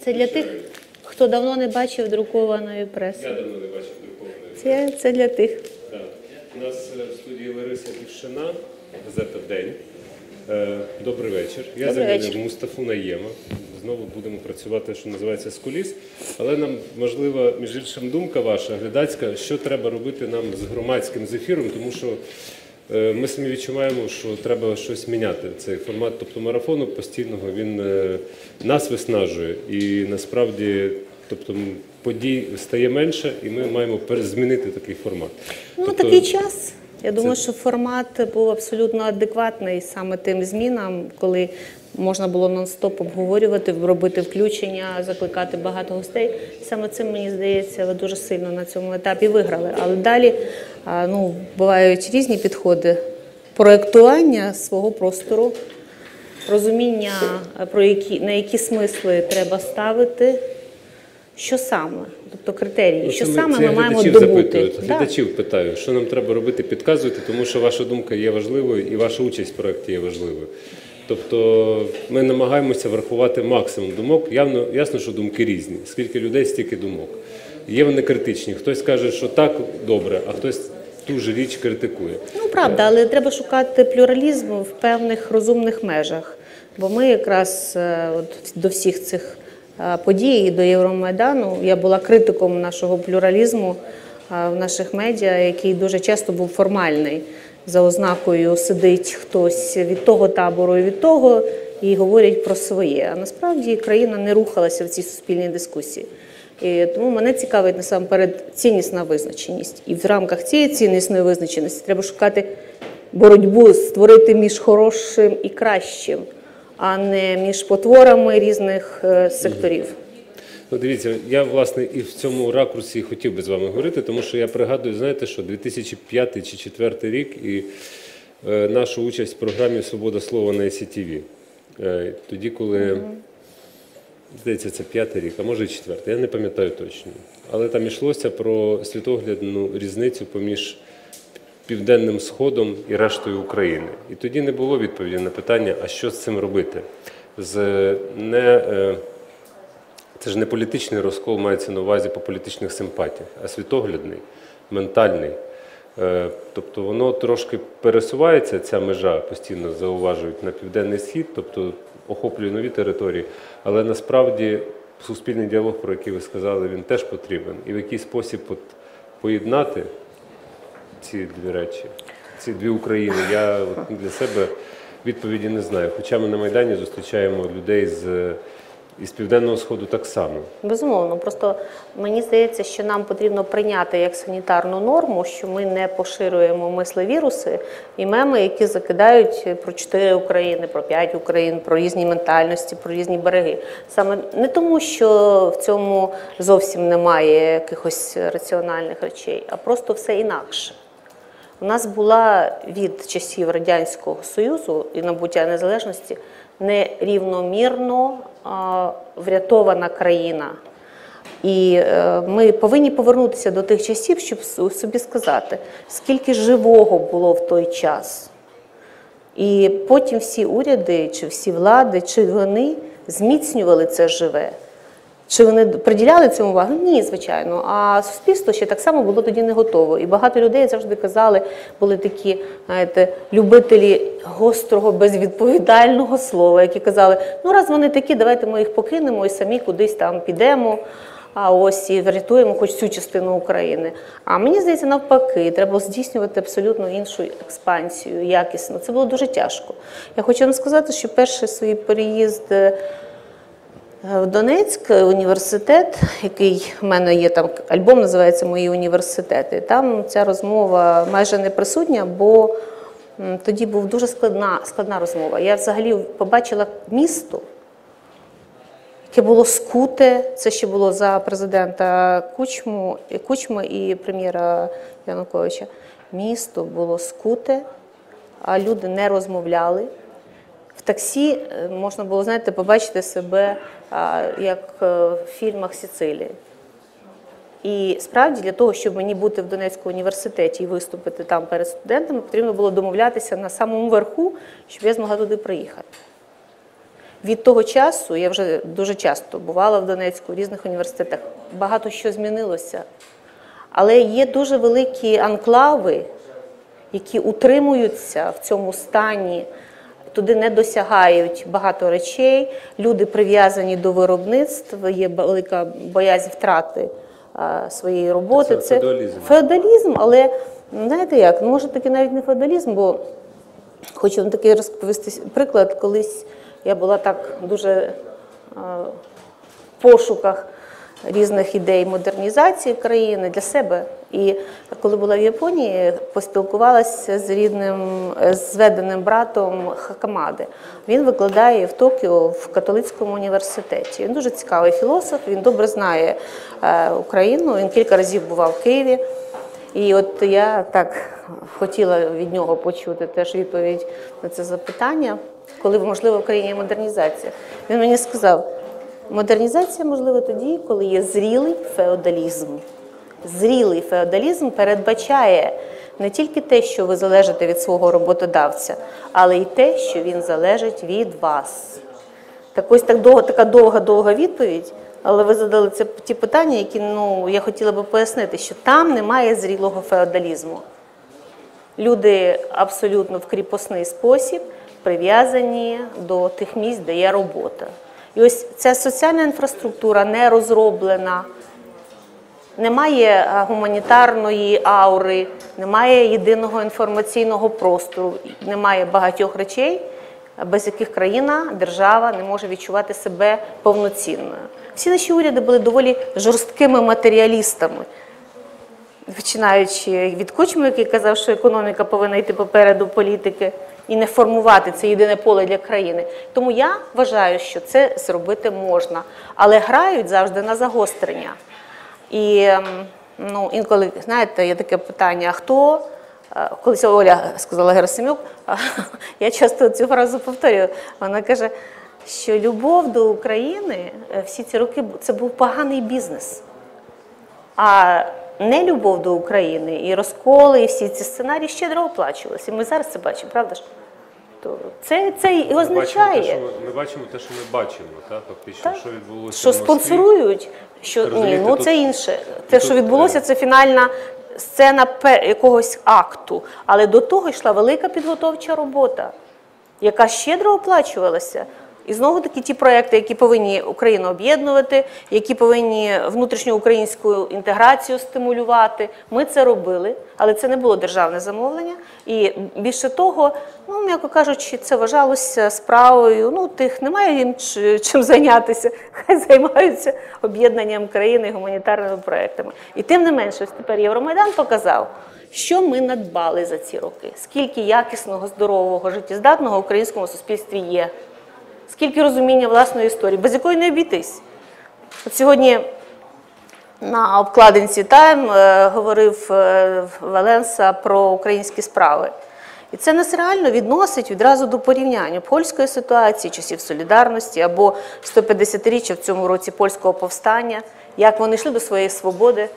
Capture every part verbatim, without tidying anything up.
Це для тих, хто давно не бачив друкованої преси. Я давно не бачив друкованої. Це, це для тих. Так. У нас в студії Лариса Дівшина, газета «День». Добрий вечір. Я Добрий замінив вечір. Мустафу Наєма. Знову будемо працювати, що називається, з куліс. Але нам важлива, між іншим, думка ваша, глядацька, що треба робити нам з громадським зефіром, тому що е, ми самі відчуваємо, що треба щось міняти. Цей формат, тобто марафону постійного, він е, нас виснажує. І насправді, тобто, подій стає менше, і ми маємо змінити такий формат. Ну, тобто, такий час. Я думаю, це... що формат був абсолютно адекватний саме тим змінам, коли можна було нон-стоп обговорювати, робити включення, закликати багато гостей. Саме цим, мені здається, ви дуже сильно на цьому етапі виграли. Але далі ну, бувають різні підходи. Проєктування свого простору, розуміння, про які, на які смисли треба ставити, що саме, тобто критерії, Ну, що ми, саме це ми маємо глядачів добути. запитують. Да. Глядачів питаю, що нам треба робити, підказуйте, тому що ваша думка є важливою і ваша участь в проєкті є важливою. Тобто ми намагаємося врахувати максимум думок. Явно, ясно, що думки різні. Скільки людей, стільки думок. Є вони критичні. Хтось каже, що так добре, а хтось ту ж річ критикує. Ну, правда, але треба шукати плюралізм в певних розумних межах. Бо ми якраз от, до всіх цих подій, до Євромайдану, я була критиком нашого плюралізму в наших медіа, який дуже часто був формальний. За ознакою сидить хтось від того табору і від того, і говорять про своє. А насправді країна не рухалася в цій суспільній дискусії. І тому мене цікавить насамперед ціннісна визначеність. І в рамках цієї ціннісної визначеності треба шукати боротьбу, створити між хорошим і кращим, а не між потворами різних секторів. Ну, дивіться, я, власне, і в цьому ракурсі хотів би з вами говорити, тому що я пригадую, знаєте, що дві тисячі п'ятий чи дві тисячі четвертий рік і е, нашу участь в програмі «Свобода слова» на ай сі ті ві. Е, тоді, коли, mm-hmm. здається, це п'ятий рік, а може і четвертий, я не пам'ятаю точно. Але там йшлося про світоглядну різницю поміж Південним Сходом і рештою України. І тоді не було відповіді на питання, а що з цим робити. З не... Е, Це ж не політичний розкол мається на увазі по політичних симпатіях, а світоглядний, ментальний. Тобто воно трошки пересувається, ця межа, постійно зауважують, на Південний Схід, тобто охоплює нові території, але насправді суспільний діалог, про який ви сказали, він теж потрібен. І в який спосіб поєднати ці дві речі, ці дві України, я для себе відповіді не знаю. Хоча ми на Майдані зустрічаємо людей з... І з Південного Сходу так само. Безумовно. Просто мені здається, що нам потрібно прийняти як санітарну норму, що ми не поширюємо мислевіруси і меми, які закидають про чотири України, про п'ять Україн, про різні ментальності, про різні береги. Саме не тому, що в цьому зовсім немає якихось раціональних речей, а просто все інакше. У нас була від часів Радянського Союзу і набуття незалежності нерівномірно а, врятована країна. І а, ми повинні повернутися до тих часів, щоб собі сказати, скільки живого було в той час. І потім всі уряди, чи всі влади, чи вони зміцнювали це живе. Чи вони приділяли цьому увагу? Ні, звичайно. А суспільство ще так само було тоді не готово. І багато людей завжди казали, були такі, знаєте, любителі гострого, безвідповідального слова, які казали, ну раз вони такі, давайте ми їх покинемо і самі кудись там підемо, а ось і врятуємо хоч цю частину України. А мені здається, навпаки, треба здійснювати абсолютно іншу експансію, якісно. Це було дуже тяжко. Я хочу вам сказати, що перший свій переїзд в Донецьк, університет, який в мене є, там альбом називається «Мої університети». Там ця розмова майже не присутня, бо тоді була дуже складна, складна розмова. Я взагалі побачила місто, яке було скуте, це ще було за президента Кучму, Кучми і прем'єра Януковича. Місто було скуте, а люди не розмовляли. В таксі можна було, знаєте, побачити себе, як в фільмах Сицилії. І справді для того, щоб мені бути в Донецькому університеті і виступити там перед студентами, потрібно було домовлятися на самому верху, щоб я змогла туди приїхати. Від того часу, я вже дуже часто бувала в Донецьку, в різних університетах, багато що змінилося. Але є дуже великі анклави, які утримуються в цьому стані, туди не досягають багато речей, люди прив'язані до виробництва, є велика боязнь втрати а, своєї роботи. Це феодалізм. Феодалізм, але знаєте як, ну, може таки навіть не феодалізм, бо хочу вам такий розповісти приклад. Колись я була так дуже а, в пошуках різних ідей модернізації країни для себе. І коли була в Японії, поспілкувалася з рідним, з зведеним братом Хакамади. Він викладає в Токіо в католицькому університеті. Він дуже цікавий філософ, він добре знає е, Україну, він кілька разів бував в Києві. І от я так хотіла від нього почути теж відповідь на це запитання, коли, можливо, в країні є модернізація. Він мені сказав, модернізація можлива тоді, коли є зрілий феодалізм. Зрілий феодалізм передбачає не тільки те, що ви залежите від свого роботодавця, але й те, що він залежить від вас. Так ось так довго, така довга-довга відповідь, але ви задали це ті питання, які ну, я хотіла би пояснити, що там немає зрілого феодалізму. Люди абсолютно в кріпосний спосіб прив'язані до тих місць, де є робота. І ось ця соціальна інфраструктура не розроблена, немає гуманітарної аури, немає єдиного інформаційного простору, немає багатьох речей, без яких країна, держава не може відчувати себе повноцінною. Всі наші уряди були доволі жорсткими матеріалістами, починаючи від Кучми, який казав, що економіка повинна йти попереду політики і не формувати це єдине поле для країни. Тому я вважаю, що це зробити можна, але грають завжди на загострення. І ну, інколи, знаєте, є таке питання, а хто? Колись Оля сказала Герасим'юк, я часто цю фразу повторюю, вона каже, що любов до України всі ці роки – це був поганий бізнес. А нелюбов до України і розколи, і всі ці сценарії щедро оплачувалися. І ми зараз це бачимо, правда ж? То це, це і означає. Ми бачимо, те, що ми, ми бачимо те, що ми бачимо, так? Фактично, так? Що відбулося що в Москві. Спонсорують, що ні, ну тут, це інше. Те, що тут, відбулося, це фінальна сцена якогось акту. Але до того йшла велика підготовча робота, яка щедро оплачувалася. І знову таки ті проекти, які повинні Україну об'єднувати, які повинні внутрішньоукраїнську інтеграцію стимулювати. Ми це робили, але це не було державне замовлення. І більше того, ну, м'яко кажучи, це вважалося справою, ну, тих немає їм чим зайнятися, хай займаються об'єднанням країни і гуманітарними проектами. І тим не менше, ось тепер Євромайдан показав, що ми надбали за ці роки, скільки якісного, здорового, життєздатного в українському суспільстві є. Скільки розуміння власної історії, без якої не обійтись. От сьогодні на обкладинці «Тайм» е, говорив е, Валенса про українські справи. І це нас реально відносить відразу до порівняння польської ситуації, часів Солідарності або сто п'ятдесятиріччя в цьому році польського повстання, як вони йшли до своєї свободи,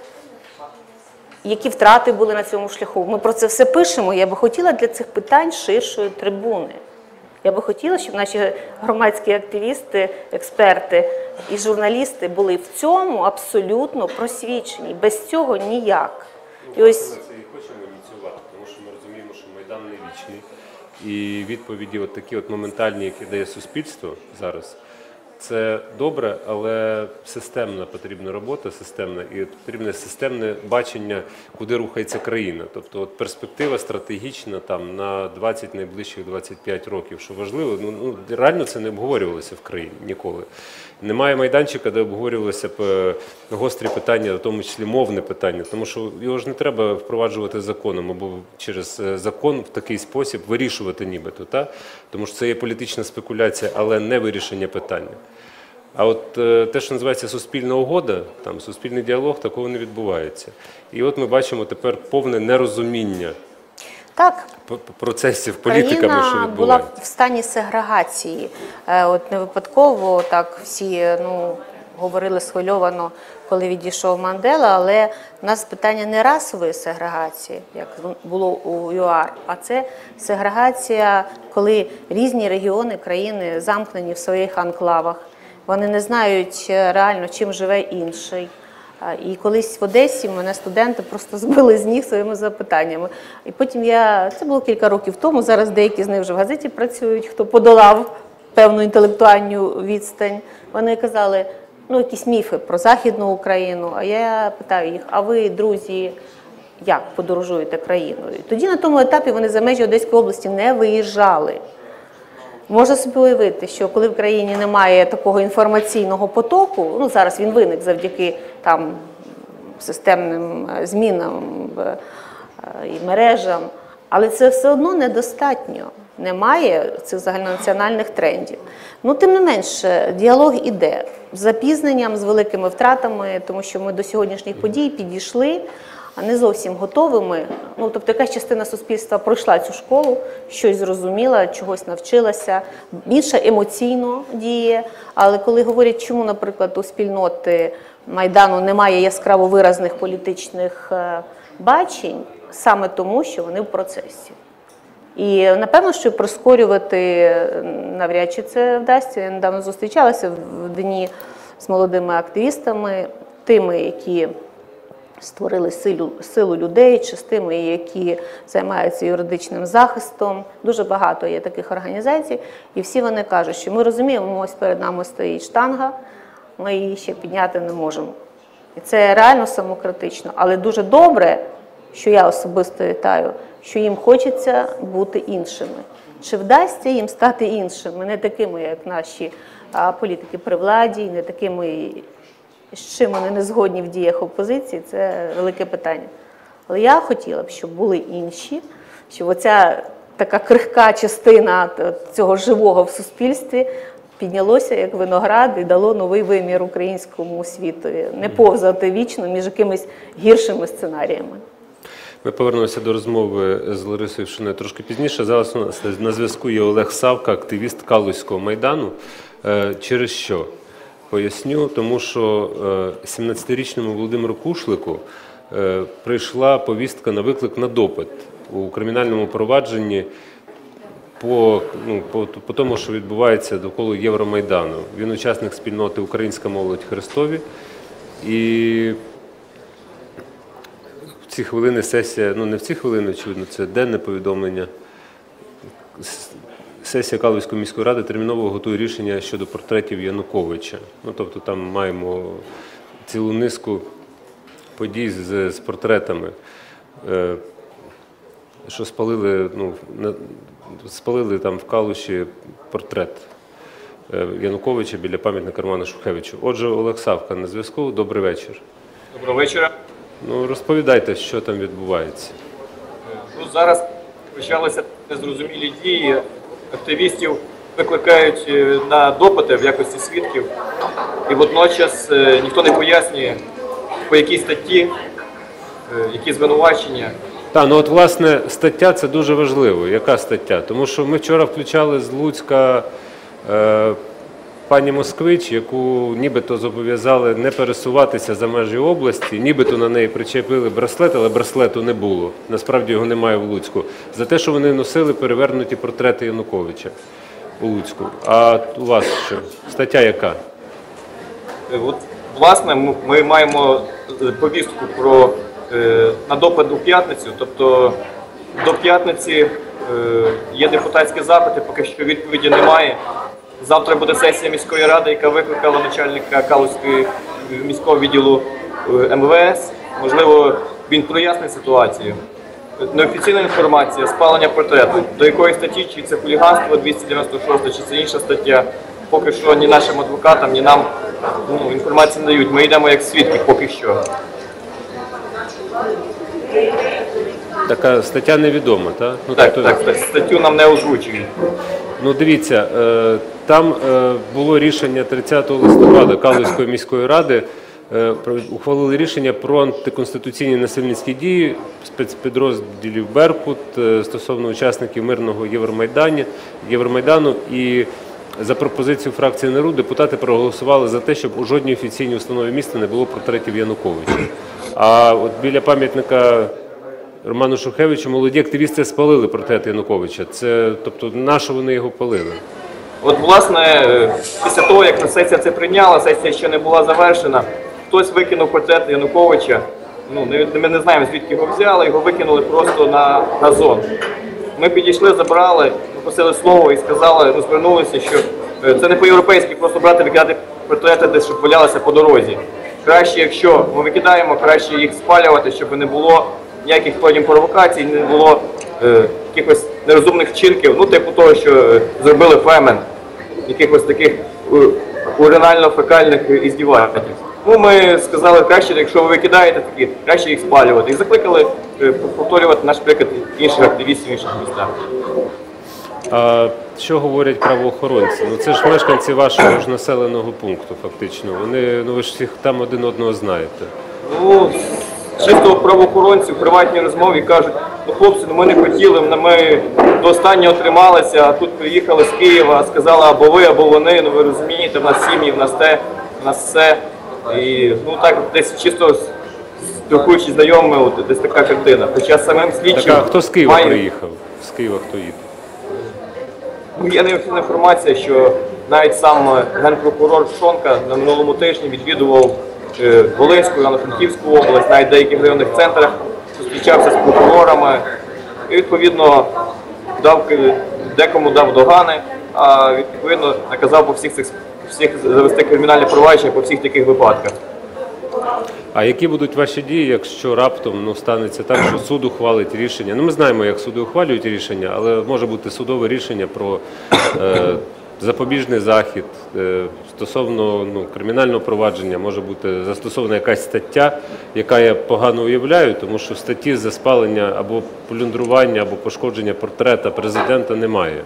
які втрати були на цьому шляху. Ми про це все пишемо, я би хотіла для цих питань ширшої трибуни. Я би хотіла, щоб наші громадські активісти, експерти і журналісти були в цьому абсолютно просвічені. Без цього ніяк. І ось... Ми це і хочемо ініціювати, тому що ми розуміємо, що Майдан не вічний. І відповіді от такі от моментальні, які дає суспільство зараз, це добре, але системна потрібна робота, системна, і потрібне системне бачення, куди рухається країна. Тобто от перспектива стратегічна там, на двадцять найближчих двадцять п'ять років, що важливо, ну, ну, реально це не обговорювалося в країні ніколи. Немає майданчика, де обговорювалися б гострі питання, в тому числі мовне питання, тому що його ж не треба впроваджувати законом, або через закон в такий спосіб вирішувати нібито, та? Тому що це є політична спекуляція, але не вирішення питання. А от те, що називається суспільна угода, там суспільний діалог, такого не відбувається. І от ми бачимо тепер повне нерозуміння так. процесів політиками, що відбувається. Країна була в стані сегрегації. От не випадково так всі ну, говорили схвильовано, коли відійшов Мандела, але в нас питання не расової сегрегації, як було у ЮАР, а це сегрегація, коли різні регіони країни замкнені в своїх анклавах, вони не знають реально, чим живе інший. І колись в Одесі мене студенти просто збили з ніг своїми запитаннями. І потім я, це було кілька років тому, зараз деякі з них вже в газеті працюють, хто подолав певну інтелектуальну відстань. Вони казали, ну, якісь міфи про Західну Україну, а я питаю їх, а ви, друзі, як подорожуєте країною? І тоді на тому етапі вони за межі Одеської області не виїжджали. Можна собі уявити, що коли в країні немає такого інформаційного потоку, ну зараз він виник завдяки там системним змінам і мережам, але це все одно недостатньо. Немає цих загальнонаціональних трендів. Ну, тим не менше, діалог іде з запізненням, з великими втратами, тому що ми до сьогоднішніх подій підійшли не зовсім готовими. Ну, тобто якась частина суспільства пройшла цю школу, щось зрозуміла, чогось навчилася, більше емоційно діє. Але коли говорять, чому, наприклад, у спільноти Майдану немає яскраво виразних політичних бачень, саме тому, що вони в процесі. І, напевно, що прискорювати навряд чи це вдасться. Я недавно зустрічалася в дні з молодими активістами, тими, які створили силу, силу людей, чи з тими, які займаються юридичним захистом. Дуже багато є таких організацій. І всі вони кажуть, що ми розуміємо, ось перед нами стоїть штанга, ми її ще підняти не можемо. І це реально самокритично. Але дуже добре, що я особисто вітаю, що їм хочеться бути іншими. Чи вдасться їм стати іншими, не такими, як наші а, політики при владі, не такими, з чим вони не згодні в діях опозиції, це велике питання. Але я хотіла б, щоб були інші, щоб оця така крихка частина цього живого в суспільстві піднялося як виноград і дало новий вимір українському світові. Не повзати вічно між якимись гіршими сценаріями. Ми повернемося до розмови з Ларисою Шуною трошки пізніше. Зараз у нас на зв'язку є Олег Савка, активіст Калузького Майдану. Через що? Поясню, тому що сімнадцятирічному Володимиру Кушлику прийшла повістка на виклик на допит у кримінальному провадженні по, ну, по, по тому, що відбувається довкола Євромайдану. Він учасник спільноти «Українська молодь Христові». І в ці хвилини сесія, ну не в ці хвилини, очевидно, це денне повідомлення. Сесія Калузької міської ради терміново готує рішення щодо портретів Януковича. Ну, тобто там маємо цілу низку подій з, з портретами, е, що спалили, ну, на, спалили там в Калуші портрет е, Януковича біля пам'ятника Роману Шухевичу. Отже, Олег Савка на зв'язку. Добрий вечір. Доброго вечора. Ну, розповідайте, що там відбувається. Ну, зараз почалися незрозумілі дії. Активістів викликають на допити в якості свідків. І водночас ніхто не пояснює, по якій статті, які звинувачення. Так, ну от, власне, стаття – це дуже важливо. Яка стаття? Тому що ми вчора включали з Луцька е, пані Москвич, яку нібито зобов'язали не пересуватися за межі області, нібито на неї причепили браслет, але браслету не було. Насправді його немає в Луцьку. За те, що вони носили перевернуті портрети Януковича у Луцьку. А у вас що? Стаття яка? От, власне, ми маємо повістку про е, на допит у п'ятницю. Тобто до п'ятниці е, є депутатські запити, поки що відповіді немає. Завтра буде сесія міської ради, яка викликала начальника Калузького міського відділу ем ве ес. Можливо, він прояснить ситуацію. Неофіційна інформація, спалення портрету. До якої статті, чи це хуліганство двісті дев'яносто шоста, чи це інша стаття, поки що ні нашим адвокатам, ні нам ну, інформації не дають. Ми йдемо як свідки поки що. Така стаття невідома, так? Ну, так, тобто... так, статтю нам не озвучують. Ну, дивіться, там було рішення тридцятого листопада Калузької міської ради, ухвалили рішення про антиконституційні насильницькі дії спецпідрозділів «Беркут» стосовно учасників мирного Євромайдану. І за пропозицію фракції НАРУ депутати проголосували за те, щоб у жодній офіційній установі міста не було портретів Януковича. А от біля пам'ятника Роману Шухевичу молоді активісти спалили портрет Януковича. Це, тобто, на що вони його палили? От, власне, після того, як сесія це прийняла, сесія ще не була завершена, хтось викинув портрет Януковича. Ну, ми не знаємо, звідки його взяли, його викинули просто на газон. Ми підійшли, забрали, попросили слово і сказали, ну, звернулися, що це не по-європейськи просто брати, викидати портрети десь, щоб валялися по дорозі. Краще, якщо ми викидаємо, краще їх спалювати, щоб не було ніяких потім провокацій, не було е, якихось нерозумних вчинків, ну, типу того, що е, зробили Фемен, якихось таких е, уринально-фекальних іздівательств. Ну, ми сказали, краще, якщо ви викидаєте такі, краще їх спалювати. І закликали е, повторювати наш приклад інших активістів в інших містах. А що говорять правоохоронці? Ну це ж мешканці вашого ж населеного пункту, фактично. Вони, ну ви ж всіх там один одного знаєте. Ну, чисто правоохоронці в приватній розмові кажуть, ну хлопці, ну ми не хотіли, ми до останнього трималися, а тут приїхали з Києва, сказали або ви, або вони, ну ви розумієте, в нас сім'ї, в нас те, в нас все. І ну так десь чисто спілкуючись з знайомими, от, десь така картина. Хоча самим слідчим... Так, а хто з Києва має... приїхав? З Києва хто їде? Є неофіційна інформація, що навіть сам генпрокурор Пшонка на минулому тижні відвідував е, Волинську, Івано-Франківську область, навіть в деяких районних центрах, зустрічався з прокурорами і, відповідно, дав, декому дав догани, а відповідно наказав по всіх цих всіх завести кримінальне провадження по всіх таких випадках. А які будуть ваші дії, якщо раптом ну, станеться так, що суд ухвалить рішення? Ну, ми знаємо, як суди ухвалюють рішення, але може бути судове рішення про е, запобіжний захід, е, стосовно ну, кримінального провадження, може бути застосована якась стаття, яка я погано уявляю, тому що статті за спалення або плюндрування, або пошкодження портрета президента немає.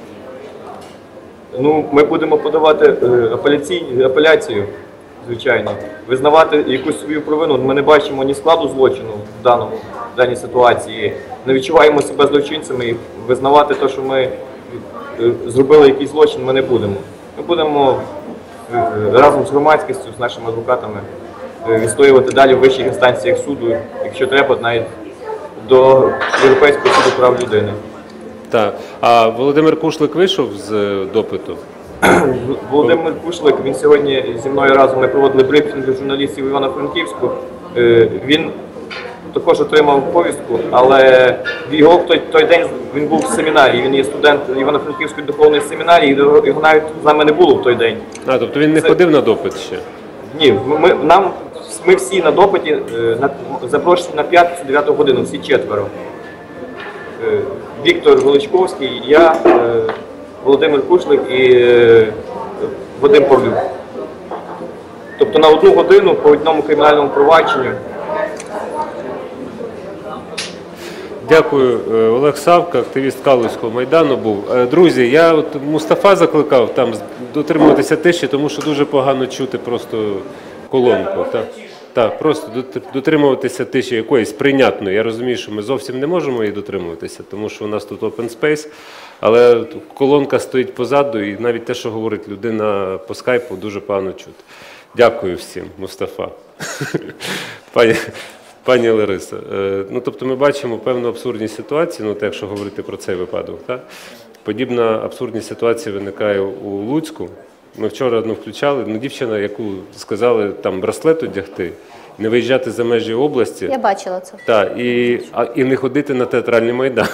Ну, ми будемо подавати е, апеляційні, апеляцію, звичайно, визнавати якусь свою провину. Ми не бачимо ні складу злочину в даному в даній ситуації, не відчуваємо себе злочинцями і визнавати те, що ми е, зробили якийсь злочин, ми не будемо. Ми будемо е, разом з громадськістю, з нашими адвокатами е, відстоювати далі в вищих інстанціях суду, якщо треба, навіть до Європейського суду прав людини. Так. А Володимир Кушлик вийшов з допиту? Володимир Кушлик, він сьогодні зі мною разом, ми проводили брифінг для журналістів в Івано-Франківську. Він також отримав повістку, але його в той, той день він був в семінарі, він є студент Івано-Франківської духовної семінарії, його навіть з нами не було в той день. А, тобто він не Це... ходив на допит ще? Ні, ми, нам, ми всі на допиті на, запрошені на п'ятницю дев'яту годину, всі четверо. Віктор Величковський, я, Володимир Кушлик і Вадим Павлюк. Тобто на одну годину по одному кримінальному провадженню. Дякую. Олег Савка, активіст Калузького майдану був. Друзі, я от Мустафа закликав там дотримуватися тиші, тому що дуже погано чути просто колонку. Так, так, просто дотримуватися тиші якоїсь прийнятної. Я розумію, що ми зовсім не можемо її дотримуватися, тому що у нас тут open space, але колонка стоїть позаду і навіть те, що говорить людина по скайпу, дуже погано чути. Дякую всім, Мустафа. Пані, пані Лариса, ну, тобто ми бачимо певну абсурдність ситуації, ну, якщо говорити про цей випадок. Так? Подібна абсурдність ситуації виникає у Луцьку. Ми вчора одну включали, ну, дівчина, яку сказали там браслет одягти, не виїжджати за межі області. Я бачила це. Так, і, а, і не ходити на театральний майдан.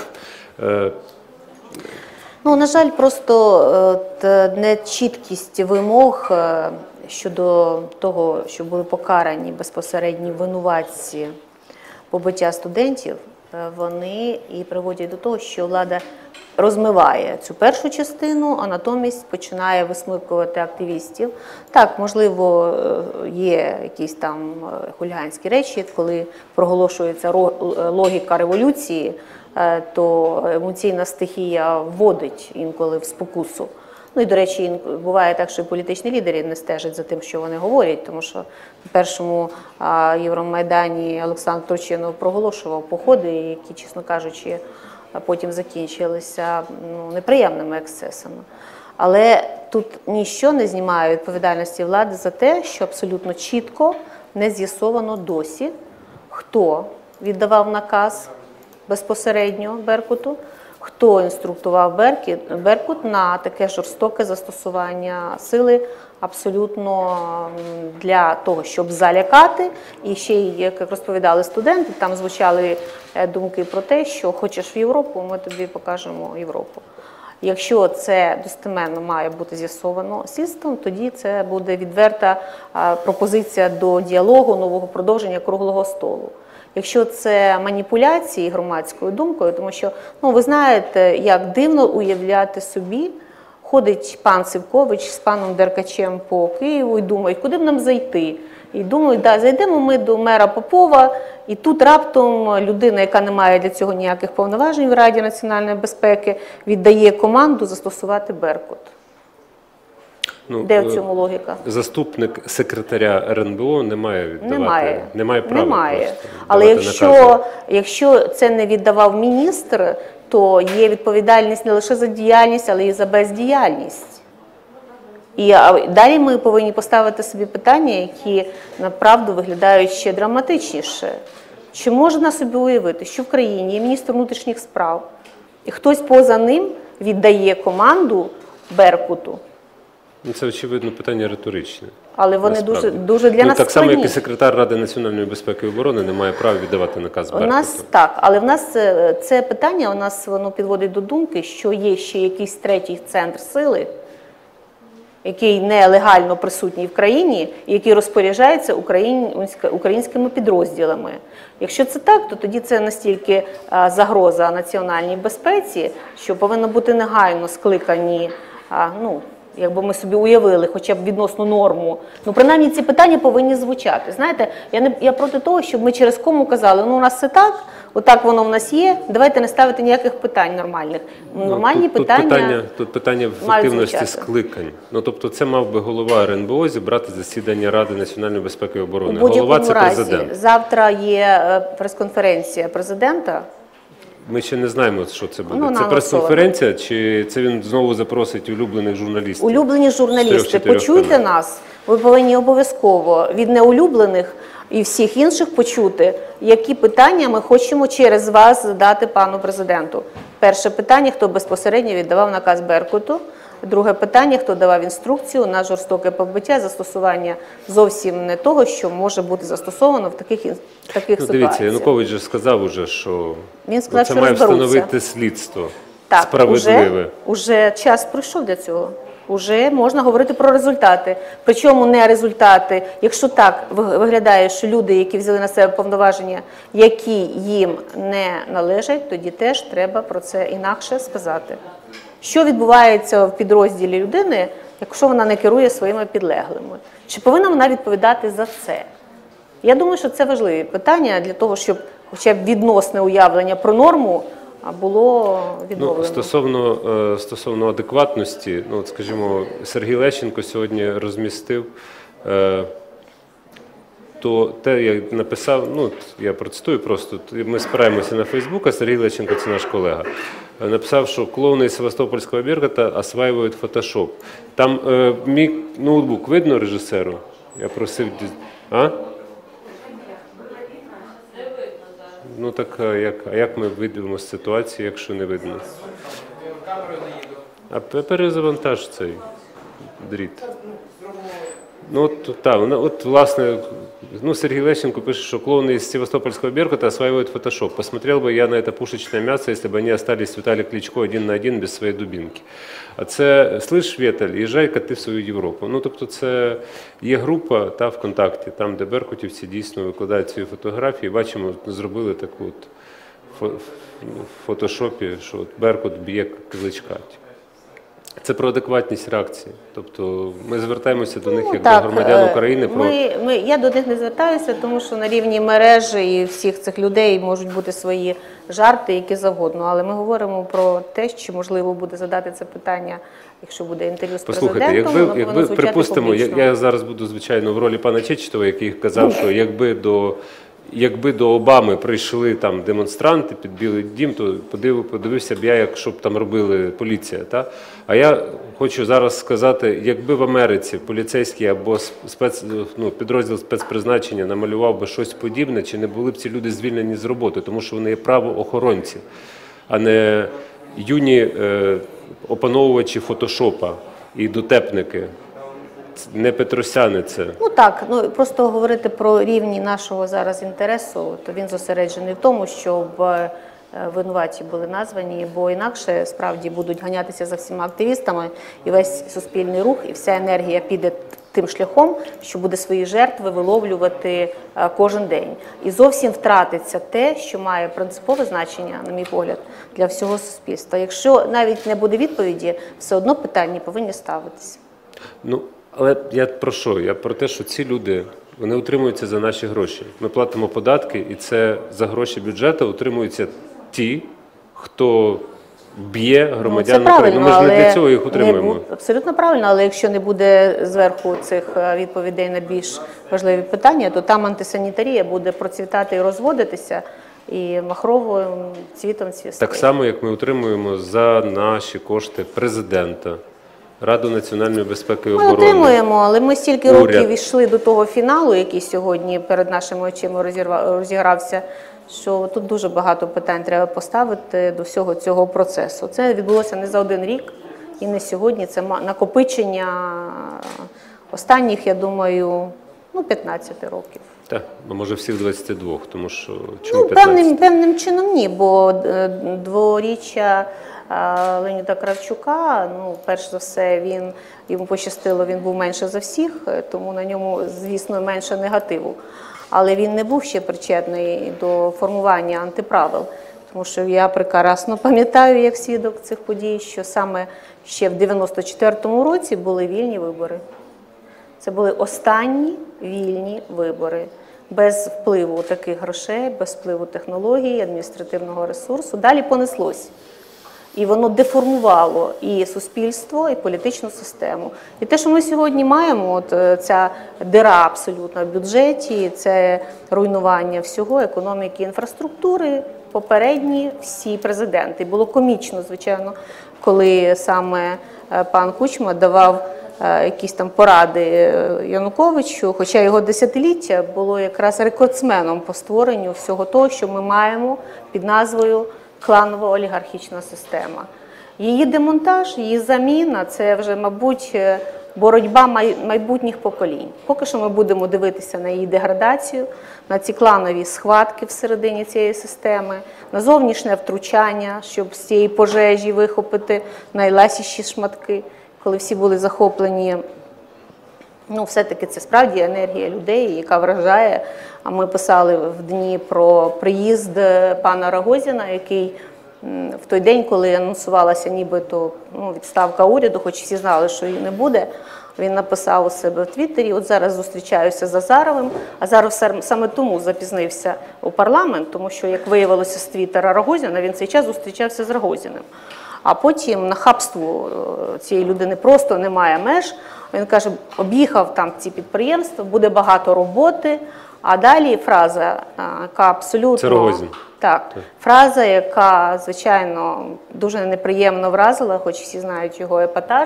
Ну, на жаль, просто нечіткість вимог щодо того, що були покарані безпосередні винуватці побиття студентів, вони і приводять до того, що влада розмиває цю першу частину, а натомість починає висмикувати активістів. Так, можливо, є якісь там хуліганські речі, коли проголошується логіка революції, то емоційна стихія вводить інколи в спокусу. Ну і, до речі, буває так, що і політичні лідери не стежать за тим, що вони говорять, тому що на першому Євромайдані Олександр Турчинов проголошував походи, які, чесно кажучи, потім закінчилися ну, неприємними ексцесами. Але тут ніщо не знімає відповідальності влади за те, що абсолютно чітко не з'ясовано досі, хто віддавав наказ безпосередньо Беркуту, хто інструктував Беркут на таке жорстоке застосування сили абсолютно для того, щоб залякати. І ще й, як розповідали студенти, там звучали думки про те, що хочеш в Європу, ми тобі покажемо Європу. Якщо це достеменно має бути з'ясовано слідством, тоді це буде відверта пропозиція до діалогу, нового продовження круглого столу. Якщо це маніпуляції громадською думкою, тому що, ну, ви знаєте, як дивно уявляти собі, ходить пан Сівкович з паном Деркачем по Києву і думають, куди б нам зайти. І думають, да, зайдемо ми до мера Попова, і тут раптом людина, яка не має для цього ніяких повноважень в Раді національної безпеки, віддає команду застосувати Беркут. Ну, де в цьому логіка? Заступник секретаря ер ен бе о не має віддавати, немає, немає права. Немає. Але якщо, якщо це не віддавав міністр, то є відповідальність не лише за діяльність, але й за бездіяльність. І далі ми повинні поставити собі питання, які направду виглядають ще драматичніше. Чи можна собі уявити, що в країні є міністр внутрішніх справ, і хтось поза ним віддає команду Беркуту? Це, очевидно, питання риторичне. Але вони дуже, дуже для ну, нас так само, складні. як і секретар Ради національної безпеки і оборони не має права віддавати наказ Беркуту. У нас так, але в нас це, це питання, у нас воно підводить до думки, що є ще якийсь третій центр сили, який нелегально присутній в країні, і який розпоряджається українськими підрозділами. Якщо це так, то тоді це настільки загроза національній безпеці, що повинно бути негайно скликані, ну, якби ми собі уявили, хоча б відносно норму. Ну, принаймні, ці питання повинні звучати. Знаєте, я, не, я проти того, щоб ми через кому казали, ну, у нас все так, отак воно в нас є, давайте не ставити ніяких питань нормальних. Нормальні ну, тут, питання тут питання Тут питання в ефективності скликань. Ну, тобто це мав би голова ер ен бе о зібрати засідання Ради національної безпеки і оборони. Голова – це президент. Завтра є прес-конференція президента. Ми ще не знаємо, що це буде. Ну, це прес-конференція, чи це він знову запросить улюблених журналістів? Улюблені журналісти, почуйте нас. Ви повинні обов'язково від неулюблених і всіх інших почути, які питання ми хочемо через вас задати пану президенту. Перше питання, хто безпосередньо віддавав наказ Беркуту. Друге питання, хто давав інструкцію на жорстоке побиття, застосування зовсім не того, що може бути застосовано в таких, таких ну, ситуаціях. Дивіться, Янукович же сказав уже, що Він сказав, це що має розберуться. встановити слідство так, справедливе. Уже, уже час прийшов для цього. Уже можна говорити про результати. Причому не результати, якщо так виглядає, що люди, які взяли на себе повноваження, які їм не належать, тоді теж треба про це інакше сказати. Що відбувається в підрозділі людини, якщо вона не керує своїми підлеглими? Чи повинна вона відповідати за це? Я думаю, що це важливі питання для того, щоб хоча б відносне уявлення про норму було відновлено. Ну, стосовно, стосовно адекватності, ну, от, скажімо, Сергій Лещенко сьогодні розмістив, то те, я написав, ну, я процитую просто, ми спираємося на Фейсбук, а Сергій Лещенко – це наш колега, написав, що клоуни із Севастопольського Беркута осваюють фотошоп. Там е, мій ноутбук видно режисеру? Я просив... А? Ну так, а як, а як ми вийдемо з ситуації, якщо не видно? А перезавантаж цей дріт. Ну, от, так, от, власне, ну, Сергей Лещенко пишет, что клоуны из Севастопольского Беркута осваивают фотошоп. Посмотрел бы я на это пушечное мясо, если бы они остались с Виталием Кличко один на один без своей дубинки. А це, слышь, Віталь, їжджай-ка ти в свою Європу. Ну, тобто це є група та ВКонтакті, там, де беркутівці дійсно викладають свої фотографії. Бачимо, зробили таку от в фотошопі, що от Беркут б'є Кличка. Це про адекватність реакції. Тобто ми звертаємося до них ну, як так, до громадян України. Про... Ми, ми, я до них не звертаюся, тому що на рівні мережі і всіх цих людей можуть бути свої жарти, які завгодно. Але ми говоримо про те, що можливо буде задати це питання, якщо буде інтерв'ю з Послухайте, президентом, якби, воно якби повинно звучати припустимо, я, публічно. я зараз буду, звичайно, в ролі пана Чечетова, який казав, що якби до якби до Обами прийшли там демонстранти під Білий дім, то подив, подивився б я, якщо б там робили поліція. Та? А я хочу зараз сказати, якби в Америці поліцейський або спец, ну, підрозділ спецпризначення намалював би щось подібне, чи не були б ці люди звільнені з роботи, тому що вони є правоохоронці, а не юні е, опановувачі фотошопа і дотепники. Не Петросяни це. Ну так, ну просто говорити про рівні нашого зараз інтересу, то він зосереджений в тому, щоб е, винуваті були названі, бо інакше справді будуть ганятися за всіма активістами, і весь суспільний рух, і вся енергія піде тим шляхом, що буде свої жертви виловлювати е, кожен день. І зовсім втратиться те, що має принципове значення, на мій погляд, для всього суспільства. Якщо навіть не буде відповіді, все одно питання повинні ставитися. Ну, але я про що? Я про те, що ці люди, вони утримуються за наші гроші. Ми платимо податки, і це за гроші бюджету утримуються ті, хто б'є громадян ну, України. Ми ж не для цього їх утримуємо. Не, абсолютно правильно, але якщо не буде зверху цих відповідей на більш важливі питання, то там антисанітарія буде процвітати і розводитися, і махровим цвітом цвісти. Так само, як ми утримуємо за наші кошти президента, Раду національної безпеки і Ми оборони. отримуємо, але ми стільки уряд. років йшли до того фіналу, який сьогодні перед нашими очима розірва- розігрався, що тут дуже багато питань треба поставити до всього цього процесу. Це відбулося не за один рік і не сьогодні. Це ма- накопичення останніх, я думаю, ну, п'ятнадцять років. Так, ну, може всіх двадцяти двох, тому що чому Ну, п'ятнадцять? певним, певним чином ні, бо е, дворіччя е, Леоніда Кравчука, ну, перш за все, він, йому пощастило, він був менше за всіх, е, тому на ньому, звісно, менше негативу. Але він не був ще причетний до формування антиправил, тому що я прекрасно пам'ятаю, як свідок цих подій, що саме ще в дев'яносто четвертому році були вільні вибори. Це були останні вільні вибори. Без впливу таких грошей, без впливу технологій, адміністративного ресурсу. Далі понеслось. І воно деформувало і суспільство, і політичну систему. І те, що ми сьогодні маємо, от ця дира абсолютно в бюджеті, це руйнування всього, економіки, інфраструктури, попередні всі президенти. Було комічно, звичайно, коли саме пан Кучма давав якісь там поради Януковичу, хоча його десятиліття було якраз рекордсменом по створенню всього того, що ми маємо під назвою кланово-олігархічна система. Її демонтаж, її заміна – це вже, мабуть, боротьба майбутніх поколінь. Поки що ми будемо дивитися на її деградацію, на ці кланові схватки всередині цієї системи, на зовнішнє втручання, щоб з цієї пожежі вихопити найласіші шматки, коли всі були захоплені. Ну, все-таки це справді енергія людей, яка вражає. А ми писали в дні про приїзд пана Рогозіна, який в той день, коли анонсувалася нібито ну, відставка уряду, хоч всі знали, що її не буде, він написав у себе в Твіттері: от зараз зустрічаюся з Азаровим. Азаров саме тому запізнився у парламент, тому що, як виявилося з Твіттера Рогозіна, він цей час зустрічався з Рогозіним. А потім нахабству цієї людини просто немає меж. Він каже, об'їхав там ці підприємства, буде багато роботи. А далі фраза, яка абсолютно... Це Рогозін. Так, так, фраза, яка, звичайно, дуже неприємно вразила, хоч всі знають його епатаж.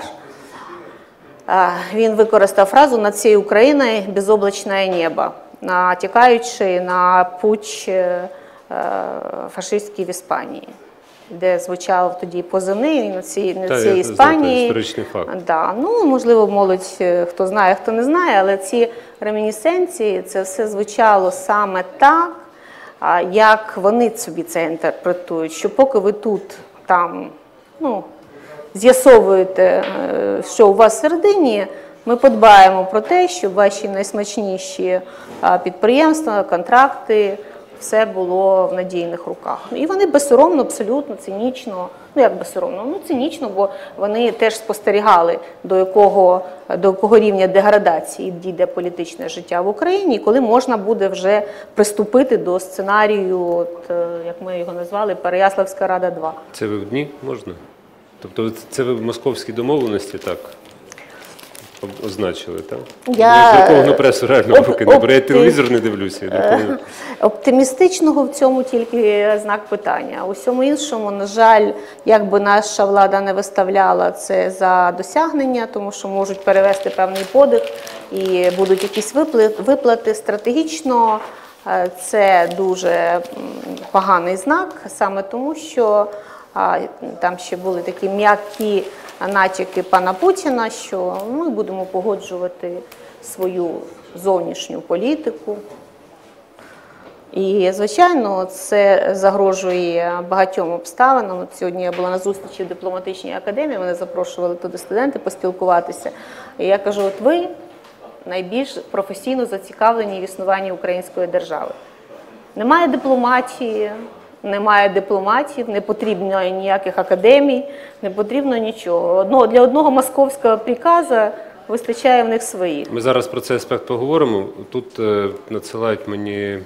Він використав фразу «над цією Україною безоблачне небо», натякаючи на путч фашистський в Іспанії, де звучав тоді позивний на цій, на Та, цій Іспанії. Історичний факт. Да. Ну, можливо, молодь, хто знає, хто не знає, але ці ремінісценції, це все звучало саме так, як вони собі це інтерпретують, що поки ви тут там, ну, з'ясовуєте, що у вас всередині, ми подбаємо про те, щоб ваші найсмачніші підприємства, контракти, все було в надійних руках. І вони безсоромно, абсолютно цинічно, ну як безсоромно, ну цинічно, бо вони теж спостерігали, до якого, до якого рівня деградації дійде політичне життя в Україні, коли можна буде вже приступити до сценарію, от, як ми його назвали, Переяславська Рада два. Це ви в дні можна? Тобто це ви в московській домовленості, так? об- означили, так? Я- Я друковану пресу реально в Оп- руки не беру. Я опти- телевізор не дивлюся. я друковану- Оптимістичного в цьому тільки знак питання. У всьому іншому, на жаль, як би наша влада не виставляла це за досягнення, тому що можуть перевести певний подих і будуть якісь випли- виплати стратегічно. е, Це дуже м, поганий знак, саме тому, що а, там ще були такі м'які натяки пана Путіна, що ми будемо погоджувати свою зовнішню політику. І, звичайно, це загрожує багатьом обставинам. От сьогодні я була на зустрічі в дипломатичній академії, мене запрошували туди студенти поспілкуватися. І я кажу, от ви найбільш професійно зацікавлені в існуванні української держави. Немає дипломатії, немає дипломатів, не потрібно ніяких академій, не потрібно нічого. Одного, для одного московського приказу вистачає в них своїх. Ми зараз про цей аспект поговоримо. Тут е, надсилають мені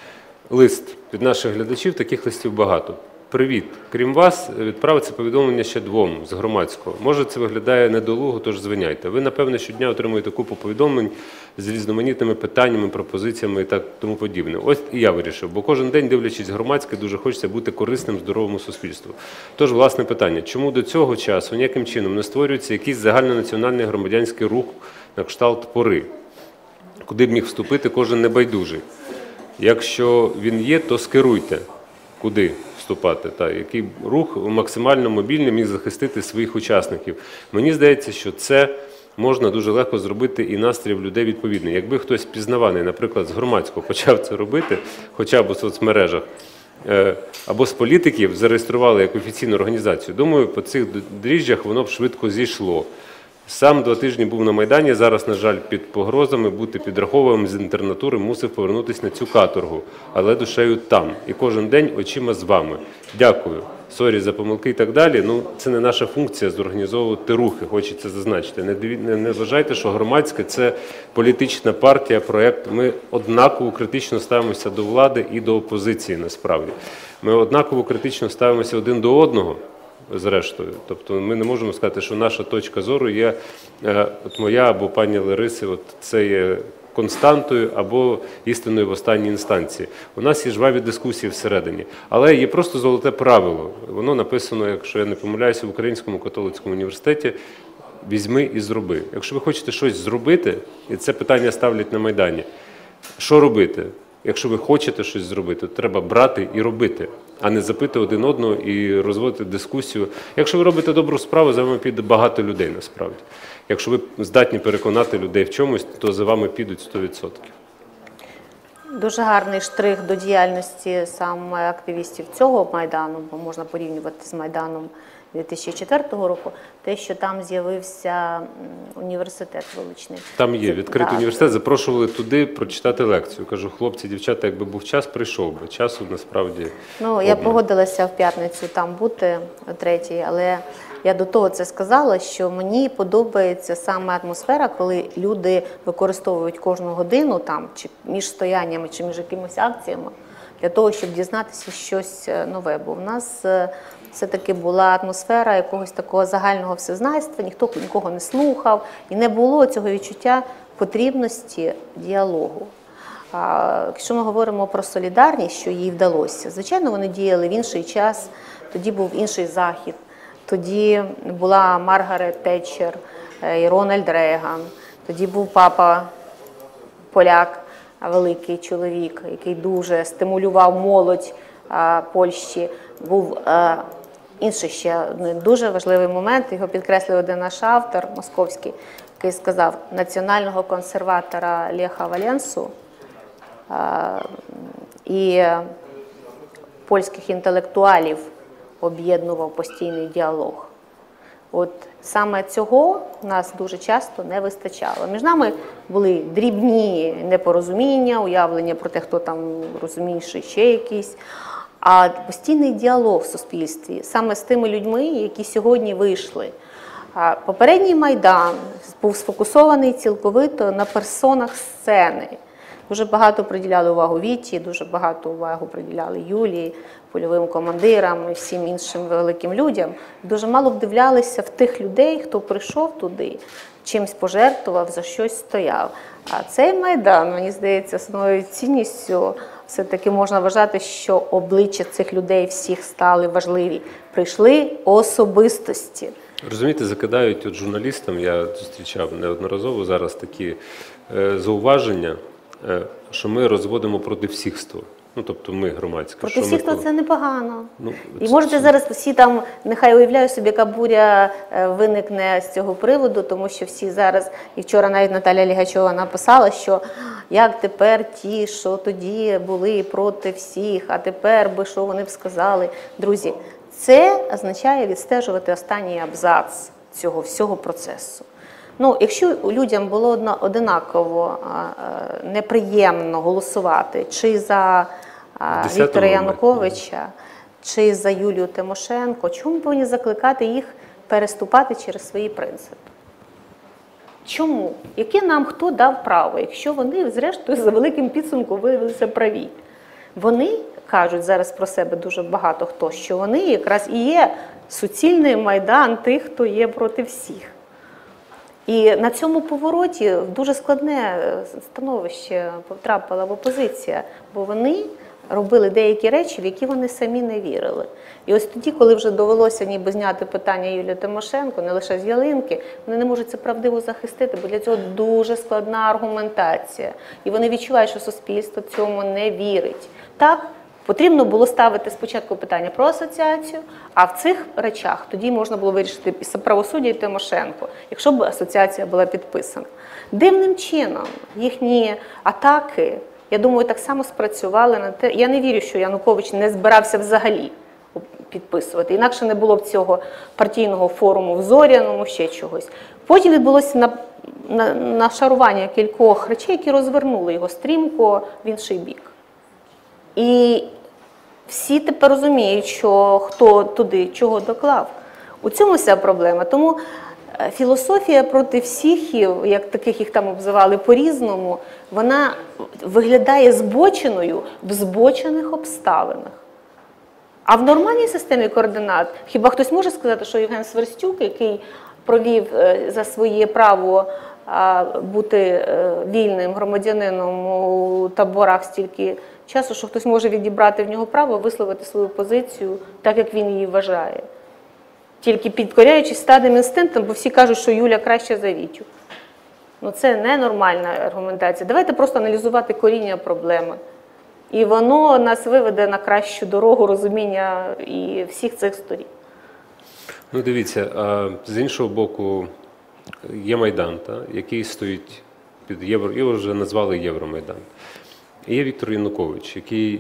лист від наших глядачів, таких листів багато. Привіт! Крім вас, відправиться повідомлення ще двом з громадського. Може, це виглядає недолуго, тож звиняйте. Ви, напевне, щодня отримуєте купу повідомлень з різноманітними питаннями, пропозиціями і так тому подібне. Ось і я вирішив, бо кожен день, дивлячись громадське, дуже хочеться бути корисним здоровому суспільству. Тож, власне питання, чому до цього часу ніяким чином не створюється якийсь загальнонаціональний громадянський рух на кшталт «Пори», куди б міг вступити кожен небайдужий? Якщо він є, то скеруйте, куди вступати, та який рух максимально мобільний міг захистити своїх учасників. Мені здається, що це можна дуже легко зробити і настрій в людей відповідний. Якби хтось пізнаваний, наприклад, з громадського почав це робити, хоча б у соцмережах, е, або з політиків зареєстрували як офіційну організацію, думаю, по цих дріжджах воно б швидко зійшло. Сам два тижні був на Майдані, зараз, на жаль, під погрозами бути підраховуваним з інтернатури мусив повернутися на цю каторгу, але душею там. І кожен день очима з вами. Дякую. Сорі за помилки і так далі. Ну, це не наша функція зорганізовувати рухи, хочеться зазначити. Не, диві- не, не вважайте, що громадське – це політична партія, проєкт. Ми однаково критично ставимося до влади і до опозиції, насправді. Ми однаково критично ставимося один до одного. Зрештою, тобто ми не можемо сказати, що наша точка зору є, е, от моя або пані Лариси, от це є константою або істиною в останній інстанції. У нас є жваві дискусії всередині, але є просто золоте правило. Воно написано, якщо я не помиляюся, в Українському католицькому університеті: візьми і зроби. Якщо ви хочете щось зробити, і це питання ставлять на Майдані, що робити? Якщо ви хочете щось зробити, то треба брати і робити, а не запити один одного і розводити дискусію. Якщо ви робите добру справу, за вами піде багато людей насправді. Якщо ви здатні переконати людей в чомусь, то за вами підуть сто відсотків. Дуже гарний штрих до діяльності саме активістів цього Майдану, бо можна порівнювати з Майданом дві тисячі четвертого року, те, що там з'явився м, університет вуличний. Там є Це- відкритий да. університет, запрошували туди прочитати лекцію. Кажу, хлопці, дівчата, якби був час, прийшов би. Часу насправді Ну, я обмаль. погодилася в п'ятницю там бути о третій, але я до того це сказала, що мені подобається саме атмосфера, коли люди використовують кожну годину там, чи між стояннями, чи між якимись акціями, для того, щоб дізнатися щось е, нове. Бо в нас е, все-таки була атмосфера якогось такого загального всезнайства, ніхто нікого не слухав, і не було цього відчуття потрібності діалогу. А якщо ми говоримо про солідарність, що їй вдалося, звичайно, вони діяли в інший час, тоді був інший захід, тоді була Маргарет Тетчер і Рональд Рейган, тоді був папа поляк, великий чоловік, який дуже стимулював молодь а, Польщі. Був а, інший ще один дуже важливий момент, його підкреслив один наш автор московський, який сказав: національного консерватора Леха Валенсу а, і польських інтелектуалів об'єднував постійний діалог. От саме цього в нас дуже часто не вистачало. Між нами були дрібні непорозуміння, уявлення про те, хто там розумніший, ще якийсь. А постійний діалог в суспільстві саме з тими людьми, які сьогодні вийшли. А попередній Майдан був сфокусований цілковито на персонах сцени. Дуже багато приділяли увагу Віті, дуже багато увагу приділяли Юлії, польовим командирам і всім іншим великим людям. Дуже мало вдивлялися в тих людей, хто прийшов туди чимсь пожертвував, за щось стояв. А цей Майдан, мені здається, основною цінністю все-таки можна вважати, що обличчя цих людей всіх стали важливі. Прийшли особистості. Розумієте, закидають от журналістам, я зустрічав неодноразово зараз такі е, зауваження, е, що ми розводимо проти всіхство. Ну, тобто ми громадське. Проти що всіх, ми... то це непогано. Ну, І це- можете це- зараз всі там, нехай уявляю собі, яка буря е, виникне з цього приводу, тому що всі зараз, і вчора навіть Наталя Лігачова написала, що як тепер ті, що тоді були проти всіх, а тепер би, що вони б сказали. Друзі, це означає відстежувати останній абзац цього всього процесу. Ну, якщо людям було одна- одинаково а, а, неприємно голосувати чи за а, десятому Віктора році. Януковича, чи за Юлію Тимошенко, чому ми повинні закликати їх переступати через свої принципи? Чому? Яке нам хто дав право, якщо вони, зрештою, за великим підсумком виявилися праві? Вони кажуть зараз про себе дуже багато хто, що вони якраз і є суцільний майдан тих, хто є проти всіх. І на цьому повороті в дуже складне становище потрапила в опозиція, бо вони робили деякі речі, в які вони самі не вірили. І ось тоді, коли вже довелося ніби зняти питання Юлії Тимошенко, не лише з ялинки, вони не можуть це правдиво захистити, бо для цього дуже складна аргументація. І вони відчувають, що суспільство цьому не вірить. Так, потрібно було ставити спочатку питання про асоціацію, а в цих речах тоді можна було вирішити і правосуддя, і Тимошенко, якщо б асоціація була підписана. Дивним чином їхні атаки, я думаю, так само спрацювали на те. Я не вірю, що Янукович не збирався взагалі підписувати. Інакше не було б цього партійного форуму в Зоряному, ще чогось. Потім відбулося на, на, нашарування кількох речей, які розвернули його стрімко в інший бік. І всі тепер розуміють, що хто туди чого доклав. У цьому вся проблема. Тому філософія проти всіх, як таких їх там обзивали по-різному, вона виглядає збоченою в збочених обставинах. А в нормальній системі координат, хіба хтось може сказати, що Євген Сверстюк, який провів за своє право бути вільним громадянином у таборах стільки часу, що хтось може відібрати в нього право висловити свою позицію так, як він її вважає. Тільки підкоряючись стадним інстинктам, бо всі кажуть, що Юля краще за Вітю. Ну це не нормальна аргументація. Давайте просто аналізувати коріння проблеми. І воно нас виведе на кращу дорогу розуміння і всіх цих сторін. Ну дивіться, а з іншого боку є Майдан, та, який стоїть під Євро, його вже назвали Євромайдан. І є Віктор Янукович, який,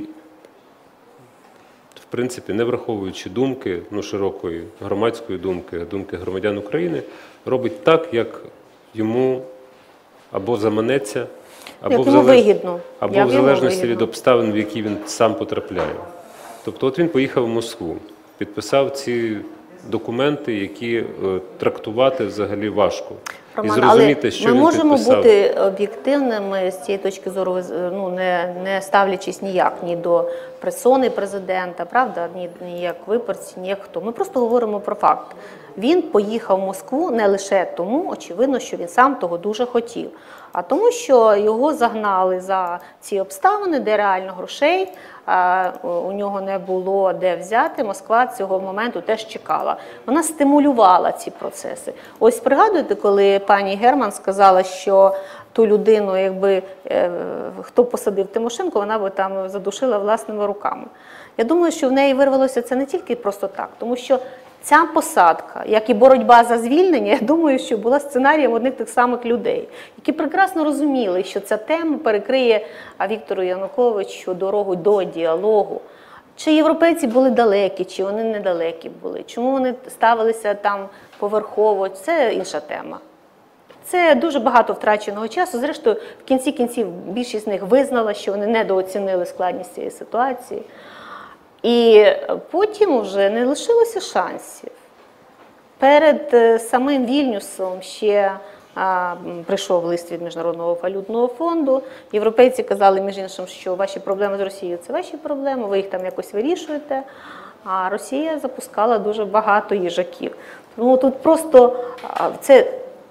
в принципі, не враховуючи думки, ну, широкої громадської думки, думки громадян України, робить так, як йому або заманеться, або, як в, йому залеж... вигідно. або Як в йому залежності вигідно. від обставин, в які він сам потрапляє. Тобто от він поїхав в Москву, підписав ці документи, які е, трактувати взагалі важко. Роман, і зрозуміти, але що ми він можемо підписав. бути об'єктивними з цієї точки зору, ну, не, не ставлячись ніяк ні до персони президента, правда, ні, ні як виборці, ні як хто. Ми просто говоримо про факт. Він поїхав в Москву не лише тому, очевидно, що він сам того дуже хотів, а тому, що його загнали за ці обставини, де реально грошей а, у нього не було де взяти. Москва цього моменту теж чекала. Вона стимулювала ці процеси. Ось пригадуєте, коли пані Герман сказала, що ту людину, якби е, хто посадив Тимошенко, вона би там задушила власними руками. Я думаю, що в неї вирвалося це не тільки просто так, тому що ця посадка, як і боротьба за звільнення, я думаю, що була сценарієм одних тих самих людей, які прекрасно розуміли, що ця тема перекриє Віктору Януковичу дорогу до діалогу. Чи європейці були далекі, чи вони недалекі були, чому вони ставилися там поверхово, це інша тема. Це дуже багато втраченого часу. Зрештою, в кінці кінців більшість з них визнала, що вони недооцінили складність цієї ситуації. І потім вже не лишилося шансів. Перед самим Вільнюсом ще а, прийшов лист від Міжнародного валютного фонду. Європейці казали, між іншим, що ваші проблеми з Росією – це ваші проблеми, ви їх там якось вирішуєте. А Росія запускала дуже багато їжаків. Тому тут просто це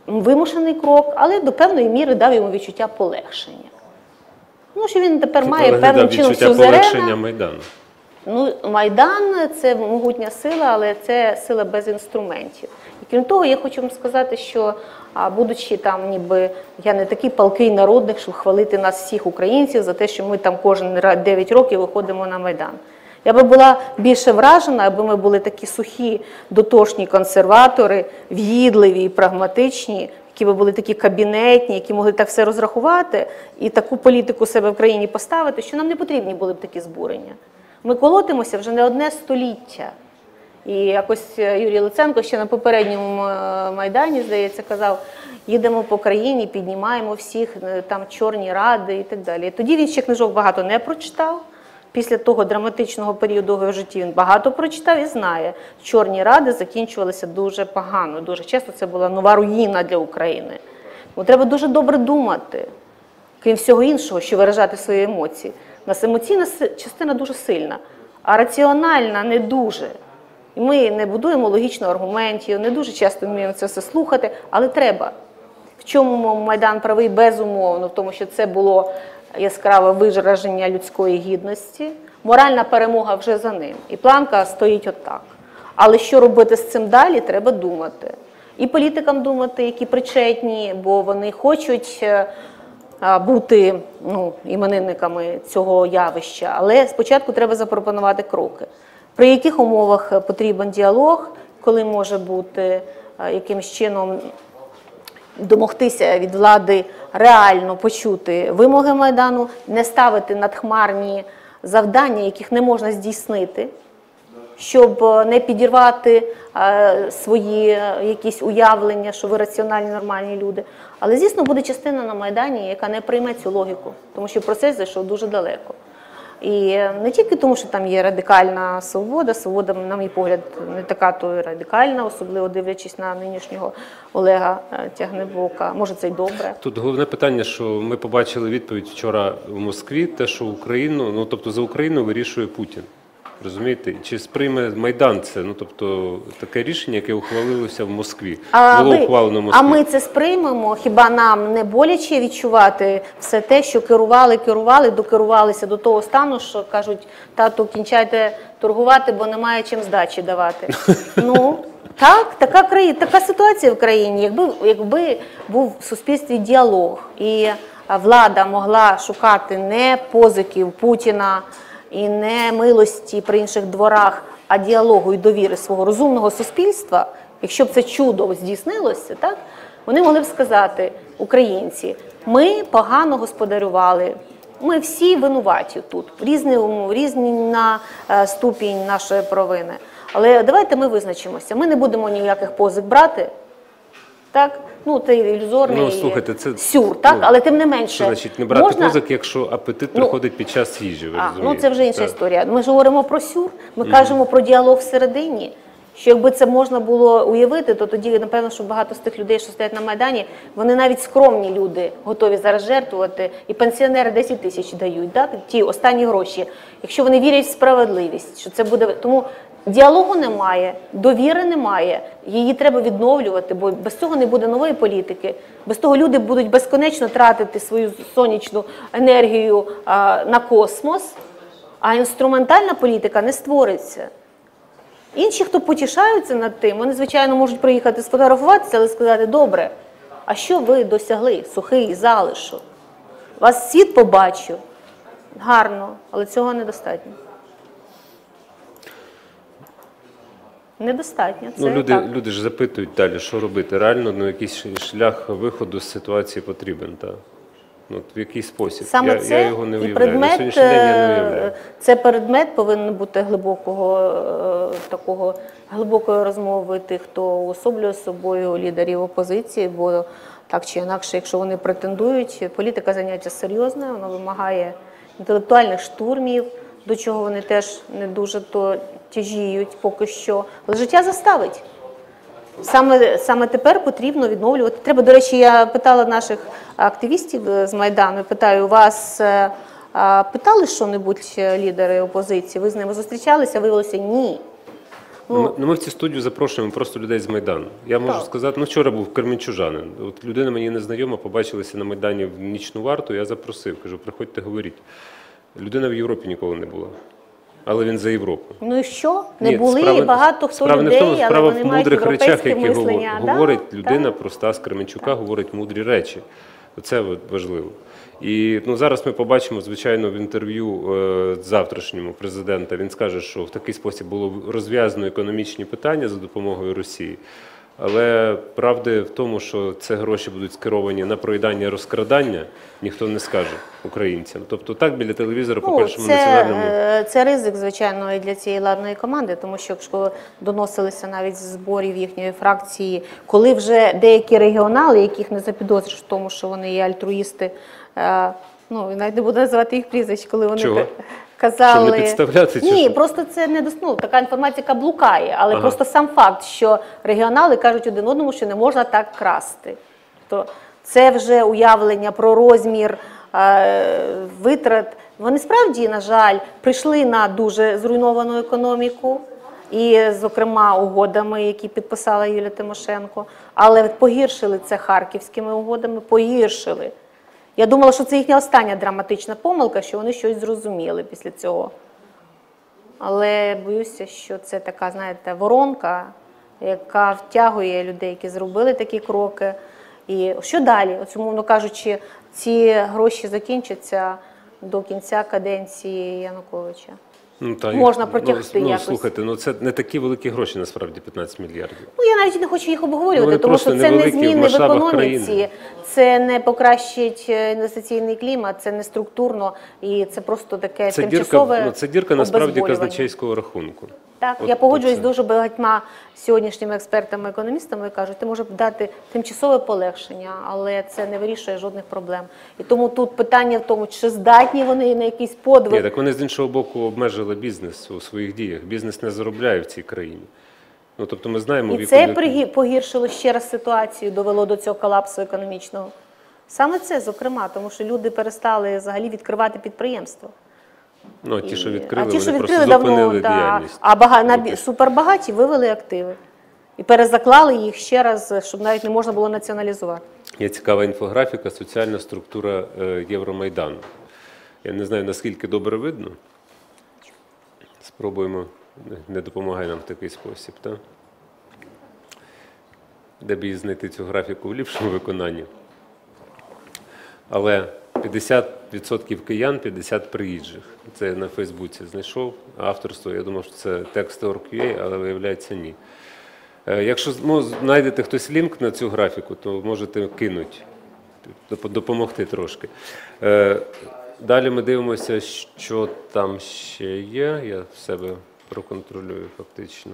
вимушений крок, але до певної міри дав йому відчуття полегшення. Ну, що він тепер має Але певним не дав чином відчуття сюзерена. полегшення Майдану. Ну, Майдан – це могутня сила, але це сила без інструментів. І крім того, я хочу вам сказати, що, а, будучи там, ніби, я не такий палкий народник, щоб хвалити нас всіх українців за те, що ми там кожен дев'ять років виходимо на Майдан. Я би була більше вражена, аби ми були такі сухі, дотошні консерватори, в'їдливі і прагматичні, які би були такі кабінетні, які могли так все розрахувати і таку політику себе в країні поставити, що нам не потрібні були б такі збурення. Ми колотимося вже не одне століття. І якось Юрій Луценко ще на попередньому Майдані, здається, казав, їдемо по країні, піднімаємо всіх, там чорні ради і так далі. І тоді він ще книжок багато не прочитав. Після того драматичного періоду в його житті він багато прочитав і знає, чорні ради закінчувалися дуже погано. Дуже часто це була нова руїна для України. Бо треба дуже добре думати, крім всього іншого, що виражати свої емоції. У нас емоційна частина дуже сильна, а раціональна не дуже. І ми не будуємо логічно аргументів, не дуже часто вміємо це все слухати, але треба. В чому Майдан правий? Безумовно, в тому, що це було яскраве вираження людської гідності, моральна перемога вже за ним. І планка стоїть отак. Але що робити з цим далі, треба думати. І політикам думати, які причетні, бо вони хочуть бути ну, іменинниками цього явища. Але спочатку треба запропонувати кроки. При яких умовах потрібен діалог, коли може бути якимось чином домогтися від влади реально почути вимоги Майдану, не ставити надхмарні завдання, яких не можна здійснити, щоб не підірвати е, свої якісь уявлення, що ви раціональні, нормальні люди. Але, звісно, буде частина на Майдані, яка не прийме цю логіку, тому що процес зайшов дуже далеко. І не тільки тому, що там є радикальна свобода, свобода, на мій погляд, не така то радикальна, особливо дивлячись на нинішнього Олега Тягнебока. Може, це й добре. Тут головне питання, що ми побачили відповідь вчора в Москві, те, що Україну, ну тобто за Україну вирішує Путін. Розумієте? Чи сприйме Майдан це? Ну, тобто, таке рішення, яке ухвалилося в Москві, а було ви, ухвалено в Москві. А ми це сприймемо? Хіба нам не боляче відчувати все те, що керували, керували, докерувалися до того стану, що кажуть, тату, кінчайте торгувати, бо немає чим здачі давати. Ну, так, така, країна, така ситуація в країні. Якби, якби був в суспільстві діалог, і влада могла шукати не позиків Путіна, і не милості при інших дворах, а діалогу і довіри свого розумного суспільства, якщо б це чудо здійснилося, так, вони могли б сказати, українці, ми погано господарювали, ми всі винуваті тут, різні, різні на ступінь нашої провини. Але давайте ми визначимося, ми не будемо ніяких позик брати, так? Ну, це ілюзорний ну, слухайте, це, сюр, так? Ну, але тим не менше. Що значить не брати можна... позик, якщо апетит ну, приходить під час їжі, ви а, розумієте? Ну, це вже інша так. історія. Ми ж говоримо про сюр, ми Угу. кажемо про діалог всередині, що якби це можна було уявити, то тоді, напевно, що багато з тих людей, що стоять на Майдані, вони навіть скромні люди, готові зараз жертвувати, і пенсіонери десять тисяч дають, да? Ті останні гроші, якщо вони вірять в справедливість, що це буде... Тому діалогу немає, довіри немає, її треба відновлювати, бо без цього не буде нової політики. Без того люди будуть безконечно тратити свою сонячну енергію а, на космос, а інструментальна політика не створиться. Інші, хто потішаються над тим, вони, звичайно, можуть приїхати сфотографуватися, але сказати, добре, а що ви досягли, сухий залишок? Вас світ побачив, гарно, але цього недостатньо. Недостатньо. Це Ну, люди, так. люди ж запитують далі, що робити. Реально, ну, якийсь шлях виходу з ситуації потрібен. Та? Ну, в який спосіб? Саме я, це я його не і уявляю. На предмет, сьогоднішній день я не уявляю. це предмет повинен бути глибокого, е, такого, глибокої розмови тих, хто уособлює собою лідерів опозиції, бо так чи інакше, якщо вони претендують, політика заняття серйозне, вона вимагає інтелектуальних штурмів, до чого вони теж не дуже то тяжіють поки що. Але життя заставить. Саме, саме тепер потрібно відновлювати. Треба, до речі, я питала наших активістів з Майдану, питаю, вас питали що-небудь лідери опозиції, ви з ними зустрічалися? Виявилося, ні. Ну, ми, ну, ми в цю студію запрошуємо просто людей з Майдану. Я можу Так. сказати, ну вчора був кременчужанин. От людина мені незнайома, побачилися на Майдані в нічну варту, я запросив, кажу, приходьте, говоріть. Людина в Європі ніколи не була, але він за Європу. Ну і що? Не Ні, були, справа- і багато хто справа людей, не в тому, але справа вони в мають мудрих речах, європейське які говорить, мислення. Да, говорить людина, так. проста з Кременчука, говорить мудрі речі. Це важливо. І ну, зараз ми побачимо, звичайно, в інтерв'ю е, завтрашньому президента, він скаже, що в такий спосіб було розв'язано економічні питання за допомогою Росії. Але правди в тому, що це гроші будуть скеровані на проїдання і розкрадання, ніхто не скаже українцям. Тобто так біля телевізора по Ну, першому це, національному... е, це ризик, звичайно, і для цієї ладної команди, тому що якщо доносилися навіть з зборів їхньої фракції, коли вже деякі регіонали, яких не запідозриш в тому, що вони є альтруїсти, е, ну, навіть не буду називати їх прізвищ, коли вони Чого? казали... Щоб не підставляти, чи Ні, що? просто це не дос- ну, така інформація, яка блукає, але Ага. просто сам факт, що регіонали кажуть один одному, що не можна так красти. То це вже уявлення про розмір е, витрат. Вони справді, на жаль, прийшли на дуже зруйновану економіку, і, зокрема, угодами, які підписала Юлія Тимошенко, але погіршили це харківськими угодами, погіршили. Я думала, що це їхня остання драматична помилка, що вони щось зрозуміли після цього. Але боюся, що це така, знаєте, воронка, яка втягує людей, які зробили такі кроки. І що далі? От, умовно кажучи, ці гроші закінчаться до кінця каденції Януковича. Ну, та, Можна ну, протягти ну, якось. Слухайте, ну це не такі великі гроші, насправді, п'ятнадцять мільярдів. Ну, я навіть не хочу їх обговорювати, Вони тому просто що це не невеликі в зміни в масштабах економіці, країни. це не покращить е, інвестиційний клімат, це не структурно, і це просто таке Це дірка, тимчасове ну, це дірка насправді обезболювання. казначейського рахунку. Так, От- я погоджуюсь оце. з дуже багатьма сьогоднішніми експертами-економістами, кажуть, ти може дати тимчасове полегшення, але це не вирішує жодних проблем. І тому тут питання в тому, чи здатні вони на якийсь подвиг. Ні, так вони з іншого боку обмежили бізнес у своїх діях. Бізнес не заробляє в цій країні. Ну, тобто ми знаємо... в І це яку- пригі- погіршило ще раз ситуацію, довело до цього колапсу економічного. Саме це, зокрема, тому що люди перестали взагалі відкривати підприємства. Ну, ті, що І- відкрили, а ті, що вони відкрили просто давно, зупинили да. діяльність. А бага... на... бі- супербагаті вивели активи. І перезаклали їх ще раз, щоб навіть не можна було націоналізувати. Є цікава інфографіка, соціальна структура е, Євромайдану. Я не знаю, наскільки добре видно. Спробуємо, не- не допомагає нам в такий спосіб. Та? Де б її знайти цю графіку в ліпшому виконанні. Але п'ятдесят відсотків киян, п'ятдесят приїжджих. Це я на Фейсбуці знайшов авторство. Я думав, що це текст точка орг точка ю а, але виявляється ні. Е, Якщо ну, знайдете хтось лінк на цю графіку, то можете кинути, доп- допомогти трошки. Е, Далі ми дивимося, що там ще є. Я в себе проконтролюю фактично.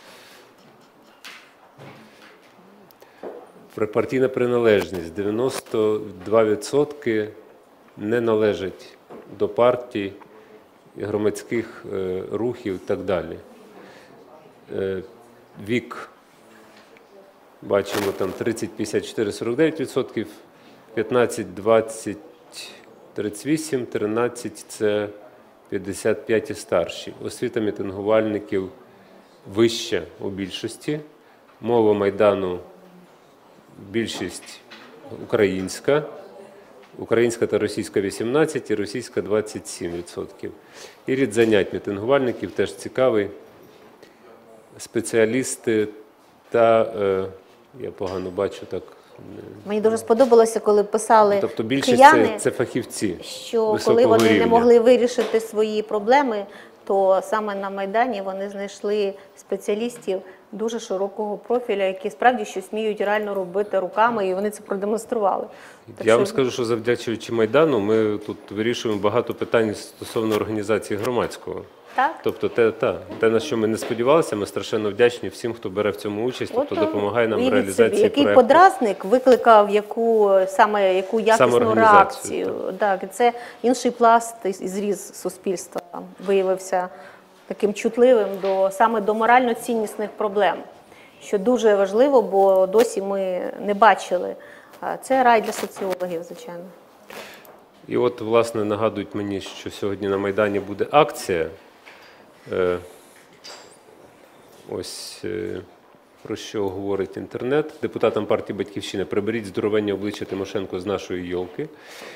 Партійна приналежність. дев'яносто два відсотки не належать до партій, громадських е, рухів і так далі. Е, Вік, бачимо, там тридцять, п'ятдесят чотири, сорок дев'ять відсотків, п'ятнадцять, двадцять, тридцять вісім, тринадцять – це п'ятдесят п'ять і старші. Освіта мітингувальників вища у більшості. Мова Майдану більшість українська. Українська та російська вісімнадцять і російська двадцять сім відсотків. І рід занять мітингувальників теж цікавий. Спеціалісти та, е, я погано бачу так, Мені дуже сподобалося, коли писали тобто більшість кияни, це, це фахівці що коли високого вони рівня. не могли вирішити свої проблеми, то саме на Майдані вони знайшли спеціалістів дуже широкого профіля, які справді щось вміють реально робити руками, і вони це продемонстрували. Так Я що- вам скажу, що завдячуючи Майдану, ми тут вирішуємо багато питань стосовно організації громадського. Так? Тобто те, та, те, на що ми не сподівалися, ми страшенно вдячні всім, хто бере в цьому участь, тобто От, допомагає нам в уявіть реалізації собі, який проекту. подразник викликав яку саме яку якісну Самоорганізацію, реакцію. Так, і це інший пласт і зріз суспільства виявився таким чутливим до саме до морально-ціннісних проблем, що дуже важливо, бо досі ми не бачили. А це рай для соціологів, звичайно. І от, власне, нагадують мені, що сьогодні на Майдані буде акція. Е, Ось е, про що говорить інтернет. Депутатам партії «Батьківщина» приберіть здоровенні обличчя Тимошенко з нашої йолки.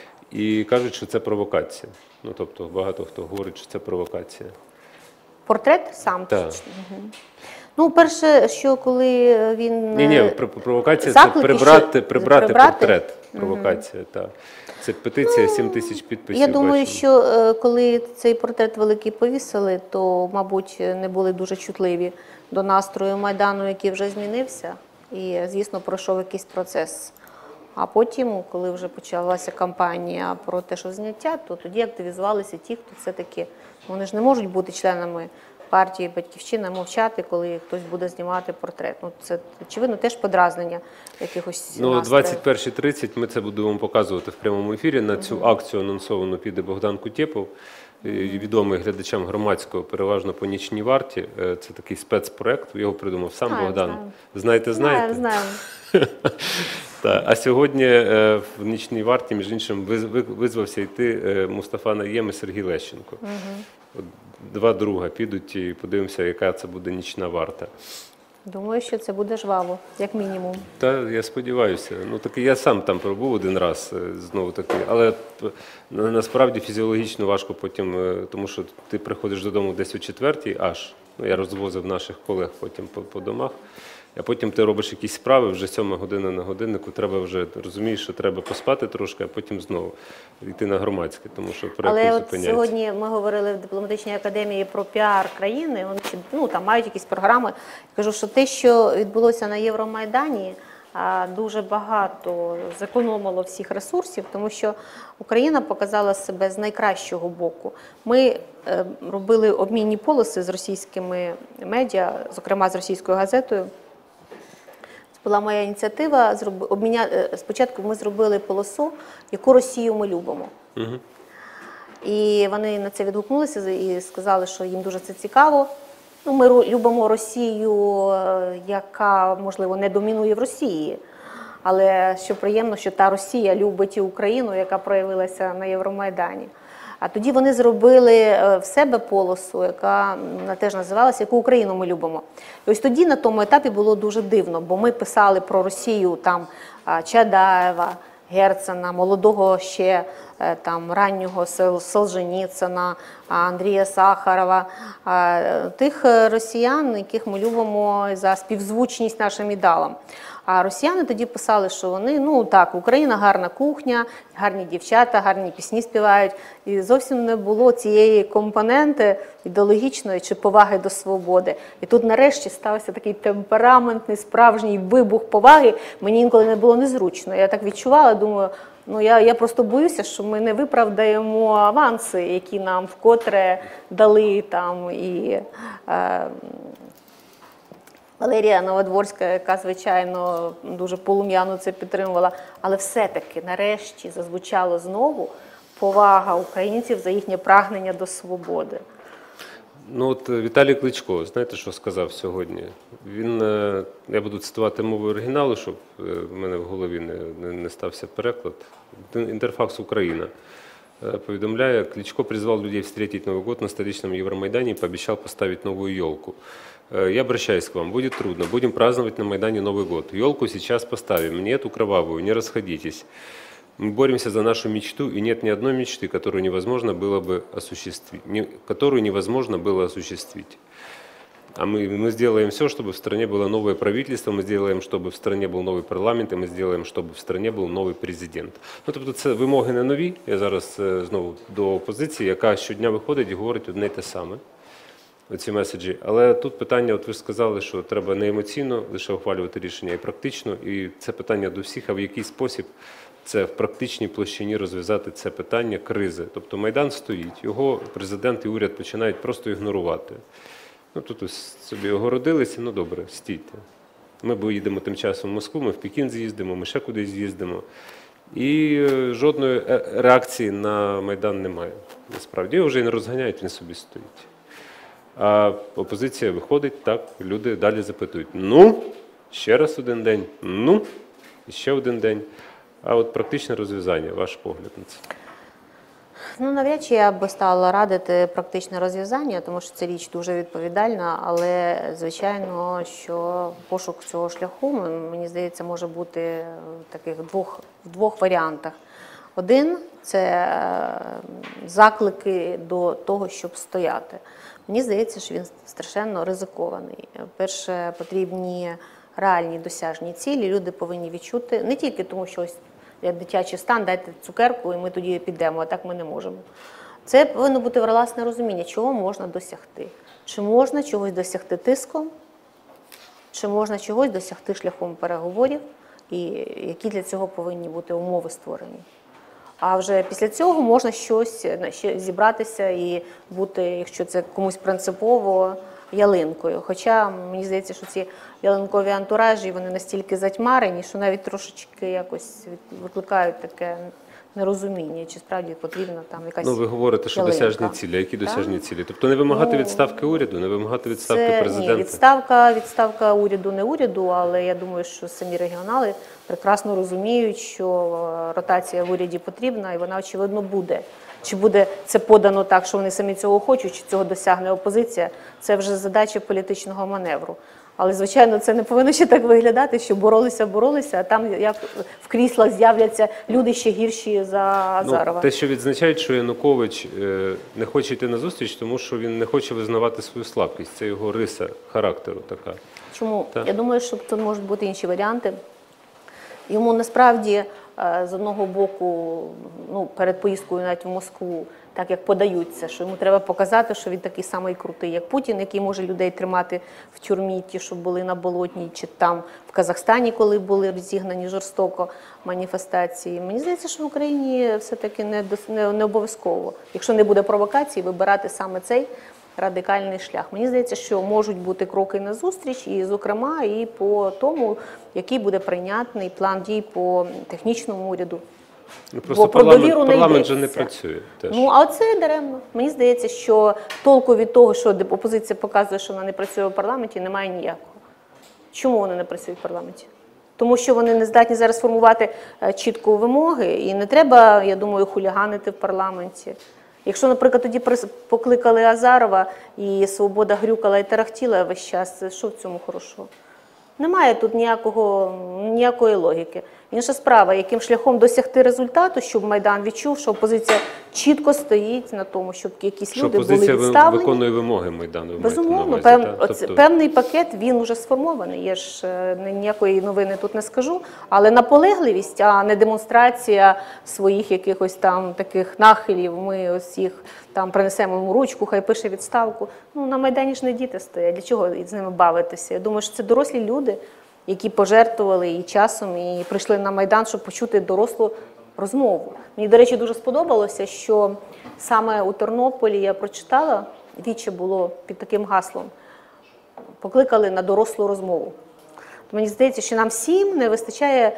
І кажуть, що це провокація. Ну, тобто багато хто говорить, що це провокація. Портрет сам? Так. Мгм. Ну, перше, що коли він... Ні, ні, е, провокація – це заклики, прибрати, що- прибрати, прибрати? портрет. Провокація, так. Це петиція сім тисяч підписів. Я думаю, бачимо. що е, коли цей портрет великий повісили, то, мабуть, не були дуже чутливі до настрою Майдану, який вже змінився. І, звісно, пройшов якийсь процес. А потім, коли вже почалася кампанія про те, що зняття, то тоді активізувалися ті, хто все-таки, вони ж не можуть бути членами партії «Батьківщина», мовчати, коли хтось буде знімати портрет. Ну, це, очевидно, теж подразнення якихось Ну, настроїв. двадцять перша тридцять ми це будемо показувати в прямому ефірі. На цю акцію анонсовано піде Богдан Кутєпов, е, відомий глядачам громадського, переважно по нічній варті. Е, Це такий спецпроект, його придумав сам Знаю, Богдан. знаю. Знаєте, знаєте? Знаю, знаю. Так. А сьогодні е, в нічній варті, між іншим, виз- ви- визвався йти е, Мустафа Найєм і Сергій Лещенко. От два друга підуть і подивимося, яка це буде нічна варта. Думаю, що це буде жваво, як мінімум. Та я сподіваюся. Ну таки я сам там пробув один раз е, знову таки, але т- на- насправді фізіологічно важко потім, е, тому що ти приходиш додому десь о четвертій, аж ну я розвозив наших колег потім по, по домах. А потім ти робиш якісь справи, вже сьома година на годиннику, треба вже, розумієш, що треба поспати трошки, а потім знову йти на громадське, тому що проект не Але от зупиняється. сьогодні ми говорили в дипломатичній академії про піар країни, вони ці, ну, там мають якісь програми. Кажу, що те, що відбулося на Євромайдані, а, дуже багато зекономило всіх ресурсів, тому що Україна показала себе з найкращого боку. Ми е, робили обмінні полоси з російськими медіа, зокрема з російською газетою. Була моя ініціатива. зроб- обміня... е, Спочатку ми зробили полосу, яку Росію ми любимо. Мгм. І вони на це відгукнулися і сказали, що їм дуже це цікаво. Ну, ми ру- любимо Росію, е, яка, можливо, не домінує в Росії. Але що приємно, що та Росія любить і Україну, яка проявилася на Євромайдані. А тоді вони зробили е, в себе полосу, яка м, теж називалася «Яку Україну ми любимо». І ось тоді на тому етапі було дуже дивно, бо ми писали про Росію там а, Чадаєва, Герцена, молодого ще е, там раннього Сел- Солженіцина, а, Андрія Сахарова, а, е, тих е, росіян, яких ми любимо за співзвучність нашим ідеалам. А росіяни тоді писали, що вони, ну так, Україна гарна кухня, гарні дівчата, гарні пісні співають. І зовсім не було цієї компоненти ідеологічної чи поваги до свободи. І тут нарешті стався такий темпераментний, справжній вибух поваги. Мені інколи не було незручно. Я так відчувала, думаю, ну я, я просто боюся, що ми не виправдаємо аванси, які нам вкотре дали там і... Е, Валерія Новодворська, яка, звичайно, дуже полум'яно це підтримувала, але все-таки нарешті зазвучало знову повага українців за їхнє прагнення до свободи. Ну от е, Віталій Кличко, знаєте, що сказав сьогодні? Він, е, я буду цитувати мовою оригіналу, щоб е, в мене в голові не, не, не стався переклад. Інтерфакс Україна е, повідомляє, Кличко призвал людей встретить Новый год на столичном Евромайдане и пообещал поставить новую елку. Э, Я обращаюсь к вам, будет трудно, будем праздновать на Майдане Новый год. Елку сейчас поставим, не эту кровавую, не расходитесь. Мы боремся за нашу мечту, и нет ни одной мечты, которую невозможно было бы осуществить, не- которую невозможно было осуществить. А мы, мы сделаем все, чтобы в стране было новое правительство, мы сделаем, чтобы в стране был новый парламент, и мы сделаем, чтобы в стране був новий президент. Ну, тобто це вимоги не нові. Я зараз е, знову до опозиції, яка щодня виходить і говорить одне й те саме. Оці меседжі. Але тут питання, от ви ж сказали, що треба не емоційно лише ухвалювати рішення, і практично. І це питання до всіх, а в який спосіб це в практичній площині розв'язати це питання кризи. Тобто Майдан стоїть, його президент і уряд починають просто ігнорувати. Ну, тут ось собі огородилися, ну добре, стійте. Ми поїдемо тим часом в Москву, ми в Пекін з'їздимо, ми ще кудись з'їздимо. І е, жодної е, реакції на Майдан немає. Насправді його вже і не розганяють, він собі стоїть. А опозиція виходить, так, люди далі запитують, ну, ще раз один день, ну, і ще один день. А от практичне розв'язання, ваш погляд на це? Ну, навряд чи я би стала радити практичне розв'язання, тому що це річ дуже відповідальна, але, звичайно, що пошук цього шляху, мені здається, може бути в таких двох, в двох варіантах. Один – це заклики до того, щоб стояти. Мені здається, що він страшенно ризикований. Перше, потрібні реальні досяжні цілі, люди повинні відчути, не тільки тому, що ось як дитячий стан, дайте цукерку і ми тоді підемо, а так ми не можемо. Це повинно бути власне розуміння, чого можна досягти. Чи можна чогось досягти тиском, чи можна чогось досягти шляхом переговорів, і які для цього повинні бути умови створені. А вже після цього можна щось ще зібратися і бути, якщо це комусь принципово, ялинкою. Хоча мені здається, що ці ялинкові антуражі, вони настільки затьмарені, що навіть трошечки якось викликають таке нерозуміння, чи справді потрібна там якась Ну, ви говорите, що ялинка. досяжні цілі. Які досяжні Так? цілі? Тобто не вимагати Ну, відставки уряду, не вимагати відставки Це, президента? ні, відставка, відставка уряду не уряду, але я думаю, що самі регіонали прекрасно розуміють, що ротація в уряді потрібна і вона, очевидно, буде. Чи буде це подано так, що вони самі цього хочуть, чи цього досягне опозиція, це вже задача політичного маневру. Але, звичайно, це не повинно ще так виглядати, що боролися, боролися, а там як в кріслах з'являться люди ще гірші за Азарова. Ну, те, що відзначають, що Янукович е, не хоче йти на зустріч, тому що він не хоче визнавати свою слабкість. Це його риса характеру така. Чому? Так. Я думаю, що тут можуть бути інші варіанти. Йому насправді з одного боку, ну, перед поїздкою навіть в Москву, так як подаються, що йому треба показати, що він такий самий крутий, як Путін, який може людей тримати в тюрмі, ті, що були на Болотній, чи там в Казахстані, коли були розігнані жорстоко маніфестації. Мені здається, що в Україні все-таки не, не, не обов'язково, якщо не буде провокації, вибирати саме цей радикальний шлях. Мені здається, що можуть бути кроки на зустріч, і, зокрема, і по тому, який буде прийнятний план дій по технічному уряду. Ну, просто Бо про парламент, довіру не парламент же не йдеться. працює теж. Ну, а це даремно. Мені здається, що толку від того, що опозиція показує, що вона не працює в парламенті, немає ніякого. Чому вони не працюють в парламенті? Тому що вони не здатні зараз формувати чітко вимоги, і не треба, я думаю, хуліганити в парламенті. Якщо, наприклад, тоді покликали Азарова, і Свобода грюкала і тарахтіла весь час, що в цьому хорошого? Немає тут ніякого, ніякої логіки. Інша справа, яким шляхом досягти результату, щоб Майдан відчув, що опозиція чітко стоїть на тому, щоб якісь що люди були опозиція відставлені. виконує вимоги Майдану. ви маєте на Безумовно, увазі, пев... так? оце- Тобто- певний пакет, він вже сформований. Я ж е, ніякої новини тут не скажу, але наполегливість, а не демонстрація своїх якихось там таких нахилів, ми ось їх там принесемо йому ручку, хай пише відставку. Ну, на Майдані ж не діти стоять, для чого з ними бавитися? Я думаю, що це дорослі люди, які пожертвували і часом, і прийшли на Майдан, щоб почути дорослу розмову. Мені, до речі, дуже сподобалося, що саме у Тернополі я прочитала, віче було під таким гаслом, покликали на дорослу розмову. То мені здається, що нам всім не вистачає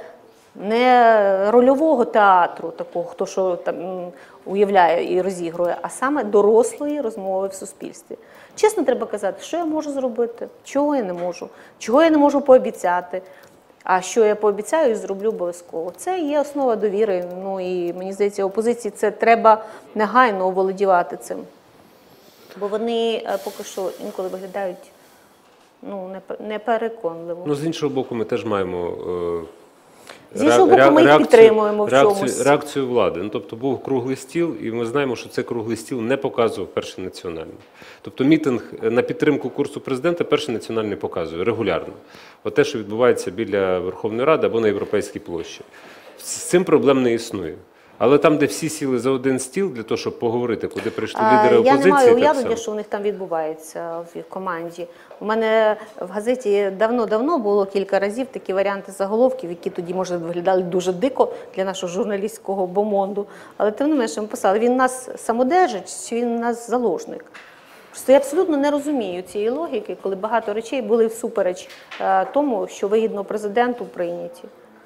не рольового театру, такого, хто що там уявляє і розігрує, а саме дорослої розмови в суспільстві. Чесно треба казати, що я можу зробити, чого я не можу, чого я не можу пообіцяти, а що я пообіцяю і зроблю обов'язково. Це є основа довіри, ну і мені здається, опозиції це треба негайно оволодівати цим. Бо вони поки що інколи виглядають ну, непереконливо. Ну, з іншого боку, ми теж маємо е, З іншого боку, ми їх підтримуємо в реакцію, чомусь. реакцію влади. Ну, тобто був круглий стіл, і ми знаємо, що цей круглий стіл не показував Перший національний. Тобто мітинг на підтримку курсу президента Перший національний показує регулярно. От те, що відбувається біля Верховної Ради або на Європейській площі. З цим проблем не існує. Але там, де всі сіли за один стіл для того, щоб поговорити, куди прийшли лідери опозиції, я не маю так уявлення, само. що у них там відбувається в команді. У мене в газеті давно-давно було кілька разів такі варіанти заголовків, які тоді, може, виглядали дуже дико для нашого журналістського бомонду. Але тим не менше ми писали, він нас самодержить чи він нас заложник. Просто я абсолютно не розумію цієї логіки, коли багато речей були всупереч е, тому, що вигідно президенту прийняті.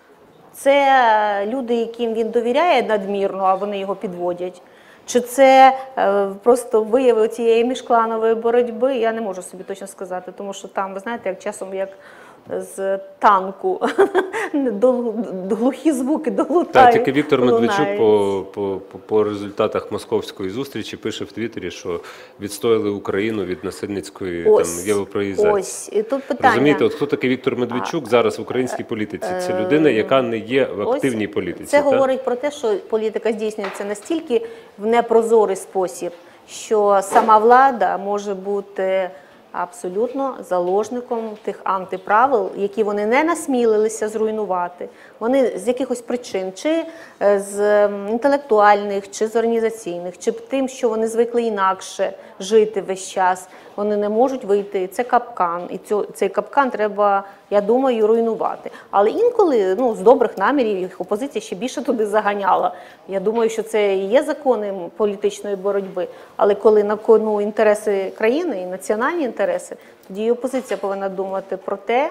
Це люди, яким він довіряє надмірно, а вони його підводять. Чи це е, просто вияви цієї міжкланової боротьби, я не можу собі точно сказати, тому що там, ви знаєте, як часом як з танку. До- Глухі звуки Так, долутають. тільки Віктор Медведчук лунають. по, по, по, по результатах московської зустрічі пише в Твіттері, що відстояли Україну від насильницької там, Ось, європеїзації. ось. І тут питання. Розумієте, от хто такий Віктор Медведчук зараз в українській політиці? Це людина, яка не є в Ось активній політиці. Це так? говорить про те, що політика здійснюється настільки в непрозорий спосіб, що сама влада може бути абсолютно заложником тих антиправил, які вони не насмілилися зруйнувати. Вони з якихось причин, чи е, з ем, інтелектуальних, чи з організаційних, чи тим, що вони звикли інакше жити весь час, вони не можуть вийти. Це капкан, і цю, цей капкан треба, я думаю, руйнувати. Але інколи, ну, з добрих намірів їх опозиція ще більше туди заганяла. Я думаю, що це і є закони політичної боротьби. Але коли на кону інтереси країни і національні інтереси, тоді і опозиція повинна думати про те,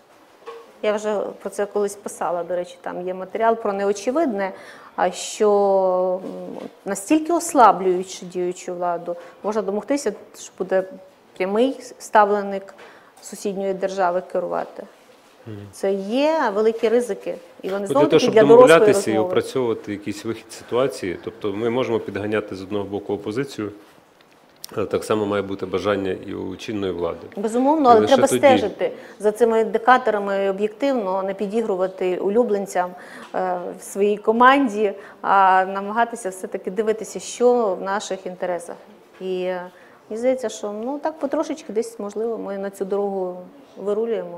я вже про це колись писала, до речі, там є матеріал про неочевидне, а що м, настільки ослаблюючи діючу владу, можна домогтися, що буде прямий ставленик сусідньої держави керувати. Це є великі ризики. І вони От знову для того, таки щоб для дорослої домовлятися і розмови. опрацьовувати якийсь вихід з ситуації, тобто ми можемо підганяти з одного боку опозицію, але так само має бути бажання і у чинної влади. Безумовно, І але лише треба тоді- стежити за цими індикаторами об'єктивно, не підігрувати улюбленцям е, в своїй команді, а намагатися все-таки дивитися, що в наших інтересах. І е, мені здається, що ну так потрошечки десь, можливо, ми на цю дорогу вирулюємо.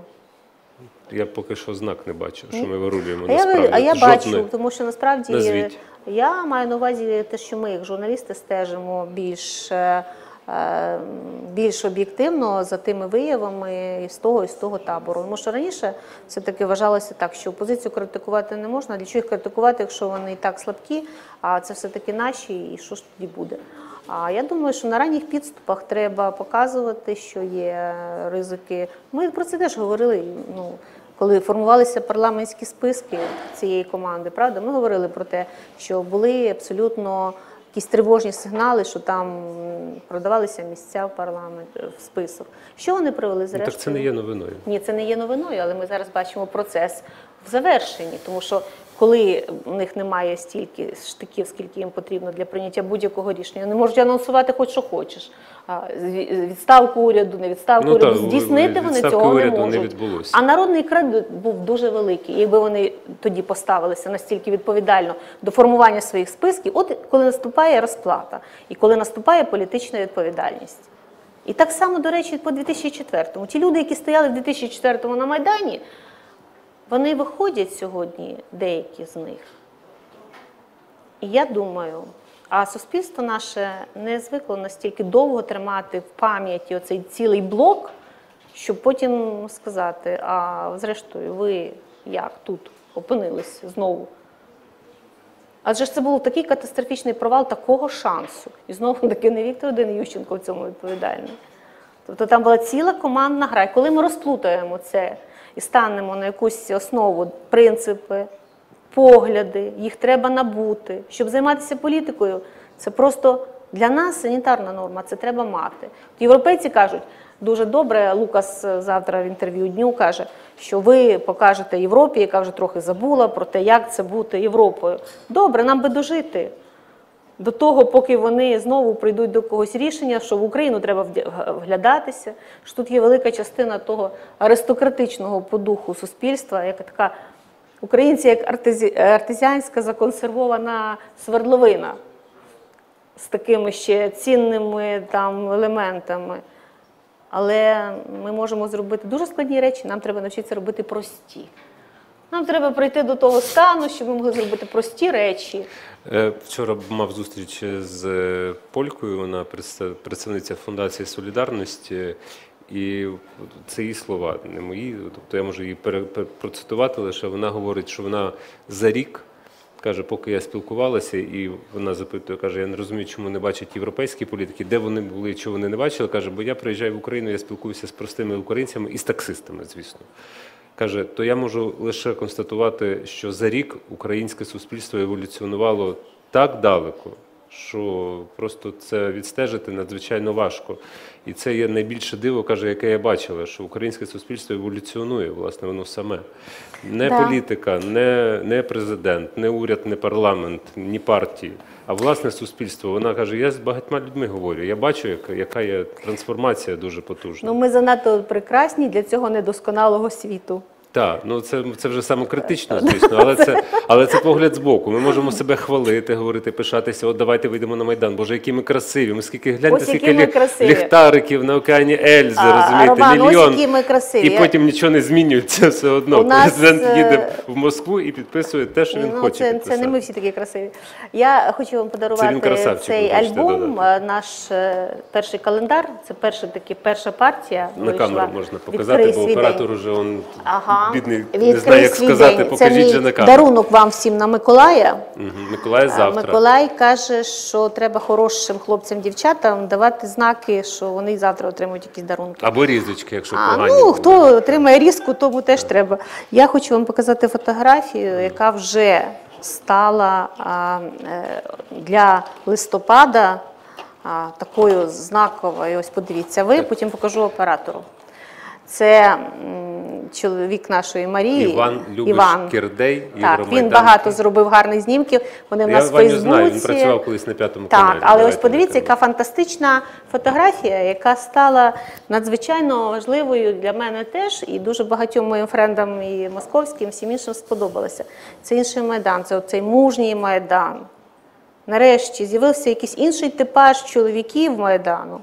Я поки що знак не бачу, що ми вирулюємо А я, насправді. ви- а я Жодної. бачу, тому що насправді Назвіть. я маю на увазі те, що ми, як журналісти, стежимо більш, е, е, більш об'єктивно за тими виявами і з того, і з того табору. Тому що раніше все-таки вважалося так, що опозицію критикувати не можна, для чого їх критикувати, якщо вони і так слабкі, а це все-таки наші, і що ж тоді буде? А я думаю, що на ранніх підступах треба показувати, що є ризики. Ми про це теж говорили, ну, коли формувалися парламентські списки цієї команди, правда, ми говорили про те, що були абсолютно якісь тривожні сигнали, що там продавалися місця в парламент, в список. Що вони привели Ну, зрештою? так це не є новиною. Ні, це не є новиною, але ми зараз бачимо процес в завершенні, тому що коли в них немає стільки штиків, скільки їм потрібно для прийняття будь-якого рішення, вони можуть анонсувати хоч що хочеш. А, з- Відставку уряду, не відставку Ну, уряду. так, Здійснити вони відставки цього не уряду не можуть. відбулося. А народний кредит був дуже великий. Якби вони тоді поставилися настільки відповідально до формування своїх списків, от коли наступає розплата і коли наступає політична відповідальність. І так само, до речі, по дві тисячі четвертому. Ті люди, які стояли в дві тисячі четвертому на Майдані, вони виходять сьогодні, деякі з них. І я думаю, а суспільство наше не звикло настільки довго тримати в пам'яті оцей цілий блок, щоб потім сказати, а зрештою, ви як тут опинились знову? Адже ж це був такий катастрофічний провал такого шансу. І знову таки не Віктор один Ющенко в цьому відповідальний. Тобто там була ціла командна гра. І коли ми розплутаємо це і станемо на якусь основу, принципи, погляди, їх треба набути. Щоб займатися політикою, це просто для нас санітарна норма, це треба мати. Європейці кажуть, дуже добре, Лукас завтра в інтерв'ю Дню каже, що ви покажете Європі, яка вже трохи забула про те, як це бути Європою. Добре, нам би дожити до того, поки вони знову прийдуть до когось рішення, що в Україну треба вглядатися, що тут є велика частина того аристократичного по духу суспільства, яка така українці, як артезі... артезіанська законсервована свердловина з такими ще цінними там елементами. Але ми можемо зробити дуже складні речі, нам треба навчитися робити прості. Нам треба прийти до того стану, щоб ми могли зробити прості речі. Вчора мав зустріч з Полькою, вона представниця Фундації Солідарності, і це її слова, не мої, тобто я можу її процитувати, лише вона говорить, що вона за рік, каже, поки я спілкувалася, і вона запитує, каже, я не розумію, чому не бачать європейські політики, де вони були, чого вони не бачили, каже, бо я приїжджаю в Україну, я спілкуюся з простими українцями і з таксистами, звісно. Каже, то я можу лише констатувати, що за рік українське суспільство еволюціонувало так далеко, що просто це відстежити надзвичайно важко. І це є найбільше диво, каже, яке я бачила, що українське суспільство еволюціонує, власне, воно саме. Не Да. політика, не, не президент, не уряд, не парламент, ні партії, а власне суспільство. Вона каже, я з багатьма людьми говорю, я бачу, яка, яка є трансформація дуже потужна. Ну, ми занадто прекрасні для цього недосконалого світу. Так, ну це, це вже самокритично, звісно, але це, але це погляд збоку. Ми можемо себе хвалити, говорити, пишатися, от давайте вийдемо на Майдан. Боже, які ми красиві. Ми скільки, гляньте, Ось які скільки ми лі- красиві. ліхтариків на океані Ельзи, А, розумієте, Роман, ось мільйон. які ми красиві. І потім нічого не змінюється все одно. У нас, Президент е, їде в Москву і підписує те, що він Ну, хоче це, підписати. це не ми всі такі красиві. Я хочу вам Це подарувати він красавчик, цей ви хочете альбом, додати. е, наш е, перший календар. Це перша, таки, перша партія. На вийшла. камеру можна показати, Відкрий бо свій оператор день. уже он, Ага. бідний, не Відкрий знає, як свій сказати, день. покажіть Це вже мій на камеру. дарунок вам всім на Миколая. Мгм. Миколай завтра. Миколай каже, що треба хорошим хлопцям-дівчатам давати знаки, що вони завтра отримують якісь дарунки. Або різочки, якщо А, погані. ну, були. хто отримає різку, тому теж треба. Я хочу вам показати фотографію, яка вже стала а, е, для листопада а, такою знаковою. Ось подивіться ви, потім покажу оператору. Це м, чоловік нашої Марії. Іван Любиш Іван. Кирдей, Так, Євромайдан. він багато зробив гарних знімків. Вони в Я нас в Ваню Фейсбуці. знаю, він працював колись на п'ятому Так, каналі. але Давайте ось подивіться, не яка фантастична фотографія, яка стала надзвичайно важливою для мене теж, і дуже багатьом моїм френдам і московським, всім іншим сподобалося. Це інший Майдан, це оцей мужній Майдан. Нарешті з'явився якийсь інший типаж чоловіків Майдану,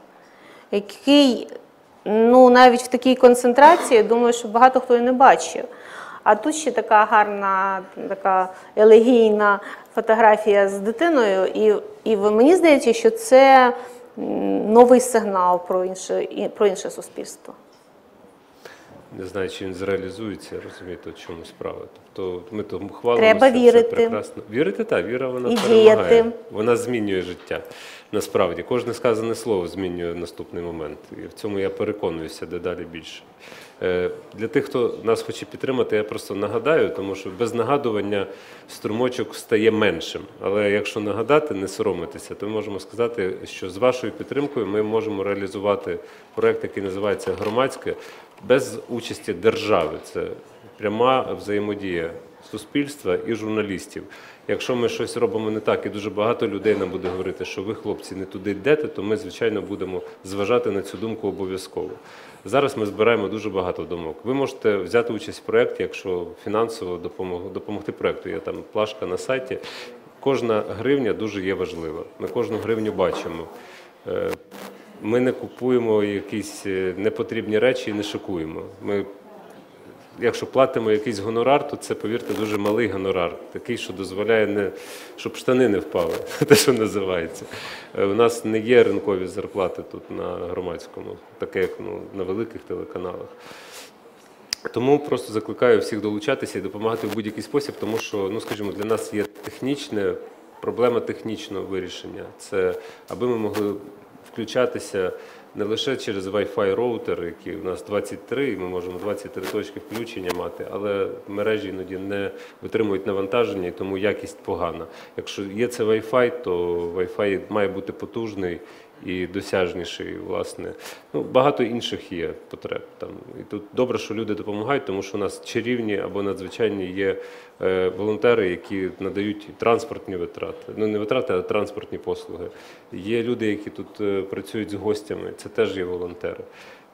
який, ну, навіть в такій концентрації, я думаю, що багато хто і не бачив. А тут ще така гарна, така елегійна фотографія з дитиною, і, і мені здається, що це м, новий сигнал про інше, і- про інше суспільство. Не знаю, чи він зреалізується, розумієте, в чому справа. Тобто ми тому хвалимося, Треба все вірити. прекрасно. Вірити, так, віра вона І перемагає. діяти. Вона змінює життя. Насправді, кожне сказане слово змінює наступний момент. І в цьому я переконуюся дедалі більше. Е, Для тих, хто нас хоче підтримати, я просто нагадаю, тому що без нагадування струмочок стає меншим. Але якщо нагадати, не соромитися, то ми можемо сказати, що з вашою підтримкою ми можемо реалізувати проєкт, який називається «Громадське», без участі держави. Це пряма взаємодія суспільства і журналістів. Якщо ми щось робимо не так, і дуже багато людей нам буде говорити, що ви, хлопці, не туди йдете, то ми, звичайно, будемо зважати на цю думку обов'язково. Зараз ми збираємо дуже багато думок. Ви можете взяти участь в проєкті, якщо фінансово допомог- допомогти проєкту. Є там плашка на сайті. Кожна гривня дуже є важлива. Ми кожну гривню бачимо. Е, Ми не купуємо якісь е, непотрібні речі і не шокуємо. Ми, якщо платимо якийсь гонорар, то це, повірте, дуже малий гонорар. Такий, що дозволяє, не, щоб штани не впали, те, що називається. Е, У нас не є ринкові зарплати тут на Громадському, таке, як ну, на великих телеканалах. Тому просто закликаю всіх долучатися і допомагати в будь-який спосіб, тому що, ну, скажімо, для нас є технічне, проблема технічного вирішення. Це аби ми могли включатися не лише через Wi-Fi роутер, який у нас двадцять три, і ми можемо двадцять три точки включення мати, але мережі іноді не витримують навантаження, і тому якість погана. Якщо є це Wi-Fi, то Wi-Fi має бути потужний і досяжніший, власне. Ну, багато інших є потреб там. І тут добре, що люди допомагають, тому що у нас чарівні або надзвичайні є е, волонтери, які надають транспортні витрати. Ну, не витрати, а транспортні послуги. Є люди, які тут е, працюють з гостями, це теж є волонтери.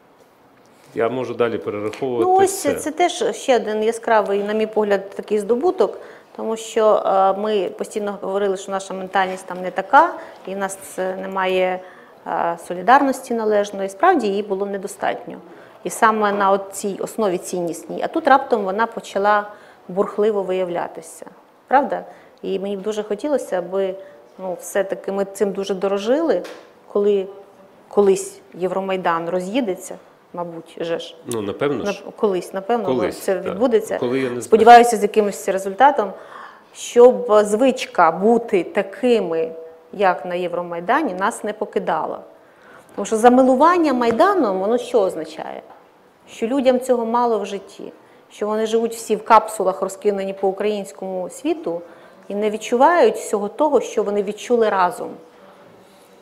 Я можу далі перераховувати Ну, ось все. це теж ще один яскравий, на мій погляд, такий здобуток, тому що е, ми постійно говорили, що наша ментальність там не така, і в нас е, немає е, солідарності належної. Справді її було недостатньо. І саме на цій основі ціннісній. А тут раптом вона почала бурхливо виявлятися. Правда? І мені б дуже хотілося, аби ну, все-таки ми цим дуже дорожили, коли колись Євромайдан роз'їдеться, мабуть, же ж. Ну, напевно ж. На- Колись, напевно, Колись, це так. відбудеться. Коли я не Сподіваюся, з якимось результатом, щоб звичка бути такими, як на Євромайдані, нас не покидала. Тому що замилування Майданом, воно що означає? Що людям цього мало в житті, що вони живуть всі в капсулах, розкидані по українському світу, і не відчувають всього того, що вони відчули разом.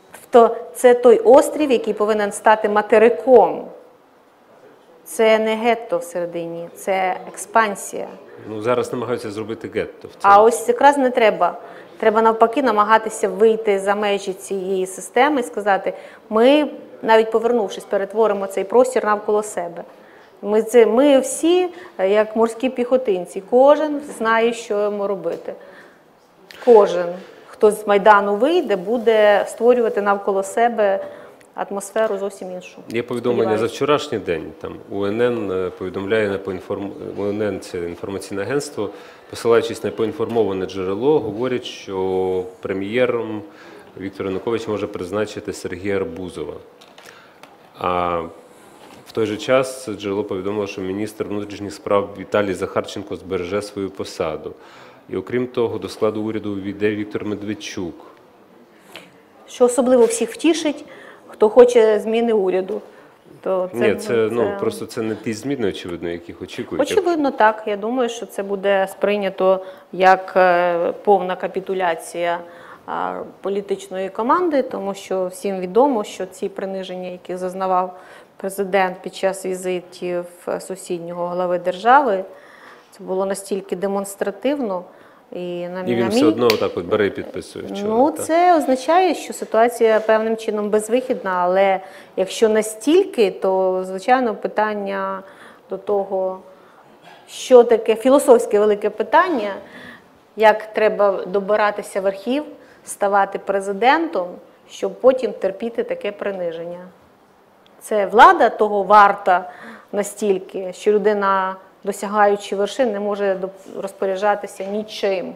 Тобто це той острів, який повинен стати материком. Це не гетто всередині, це експансія. Ну, зараз намагаються зробити гетто. В А цьому. ось якраз не треба. Треба навпаки намагатися вийти за межі цієї системи і сказати, ми, навіть повернувшись, перетворимо цей простір навколо себе. Ми, це, ми всі, як морські піхотинці, кожен знає, що йому робити. Кожен, хто з Майдану вийде, буде створювати навколо себе атмосферу зовсім іншу. Є повідомлення за Сподіваюся. вчорашній день. Там УНН повідомляє на поінформ... УНН, це інформаційне агентство, посилаючись на поінформоване джерело, говорять, що прем'єром Віктор Янукович може призначити Сергія Арбузова. А в той же час це джерело повідомило, що міністр внутрішніх справ Віталій Захарченко збереже свою посаду. І окрім того, до складу уряду увійде Віктор Медведчук. Що особливо всіх втішить, хто хоче зміни уряду. То це, Ні, це, ну, просто це не ті зміни, очевидно, яких очікують. Очевидно, так. Я думаю, що це буде сприйнято як е, повна капітуляція а, політичної команди, тому що всім відомо, що ці приниження, які зазнавав президент під час візитів сусіднього глави держави, це було настільки демонстративно. І, на, І він на все мій... одно так от бере і підписує вчора. Ну, так. це означає, що ситуація певним чином безвихідна, але якщо настільки, то, звичайно, питання до того, що таке філософське велике питання, як треба добиратися верхів, ставати президентом, щоб потім терпіти таке приниження. Це влада того варта настільки, що людина, досягаючи вершин, не може розпоряджатися нічим.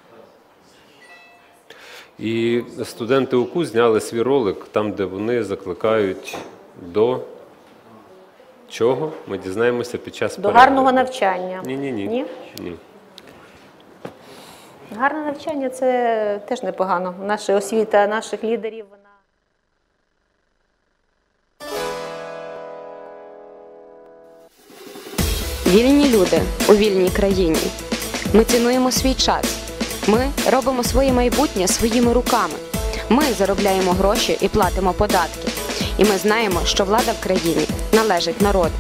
І студенти УКУ зняли свій ролик, там, де вони закликають до чого? Ми дізнаємося під час До перегляду. гарного навчання. Ні-ні-ні. Ні? Ні. Гарне навчання – це теж непогано. Наша освіта наших лідерів, вона... Вільні люди у вільній країні. Ми цінуємо свій час. Ми робимо своє майбутнє своїми руками. Ми заробляємо гроші і платимо податки. І ми знаємо, що влада в країні належить народу.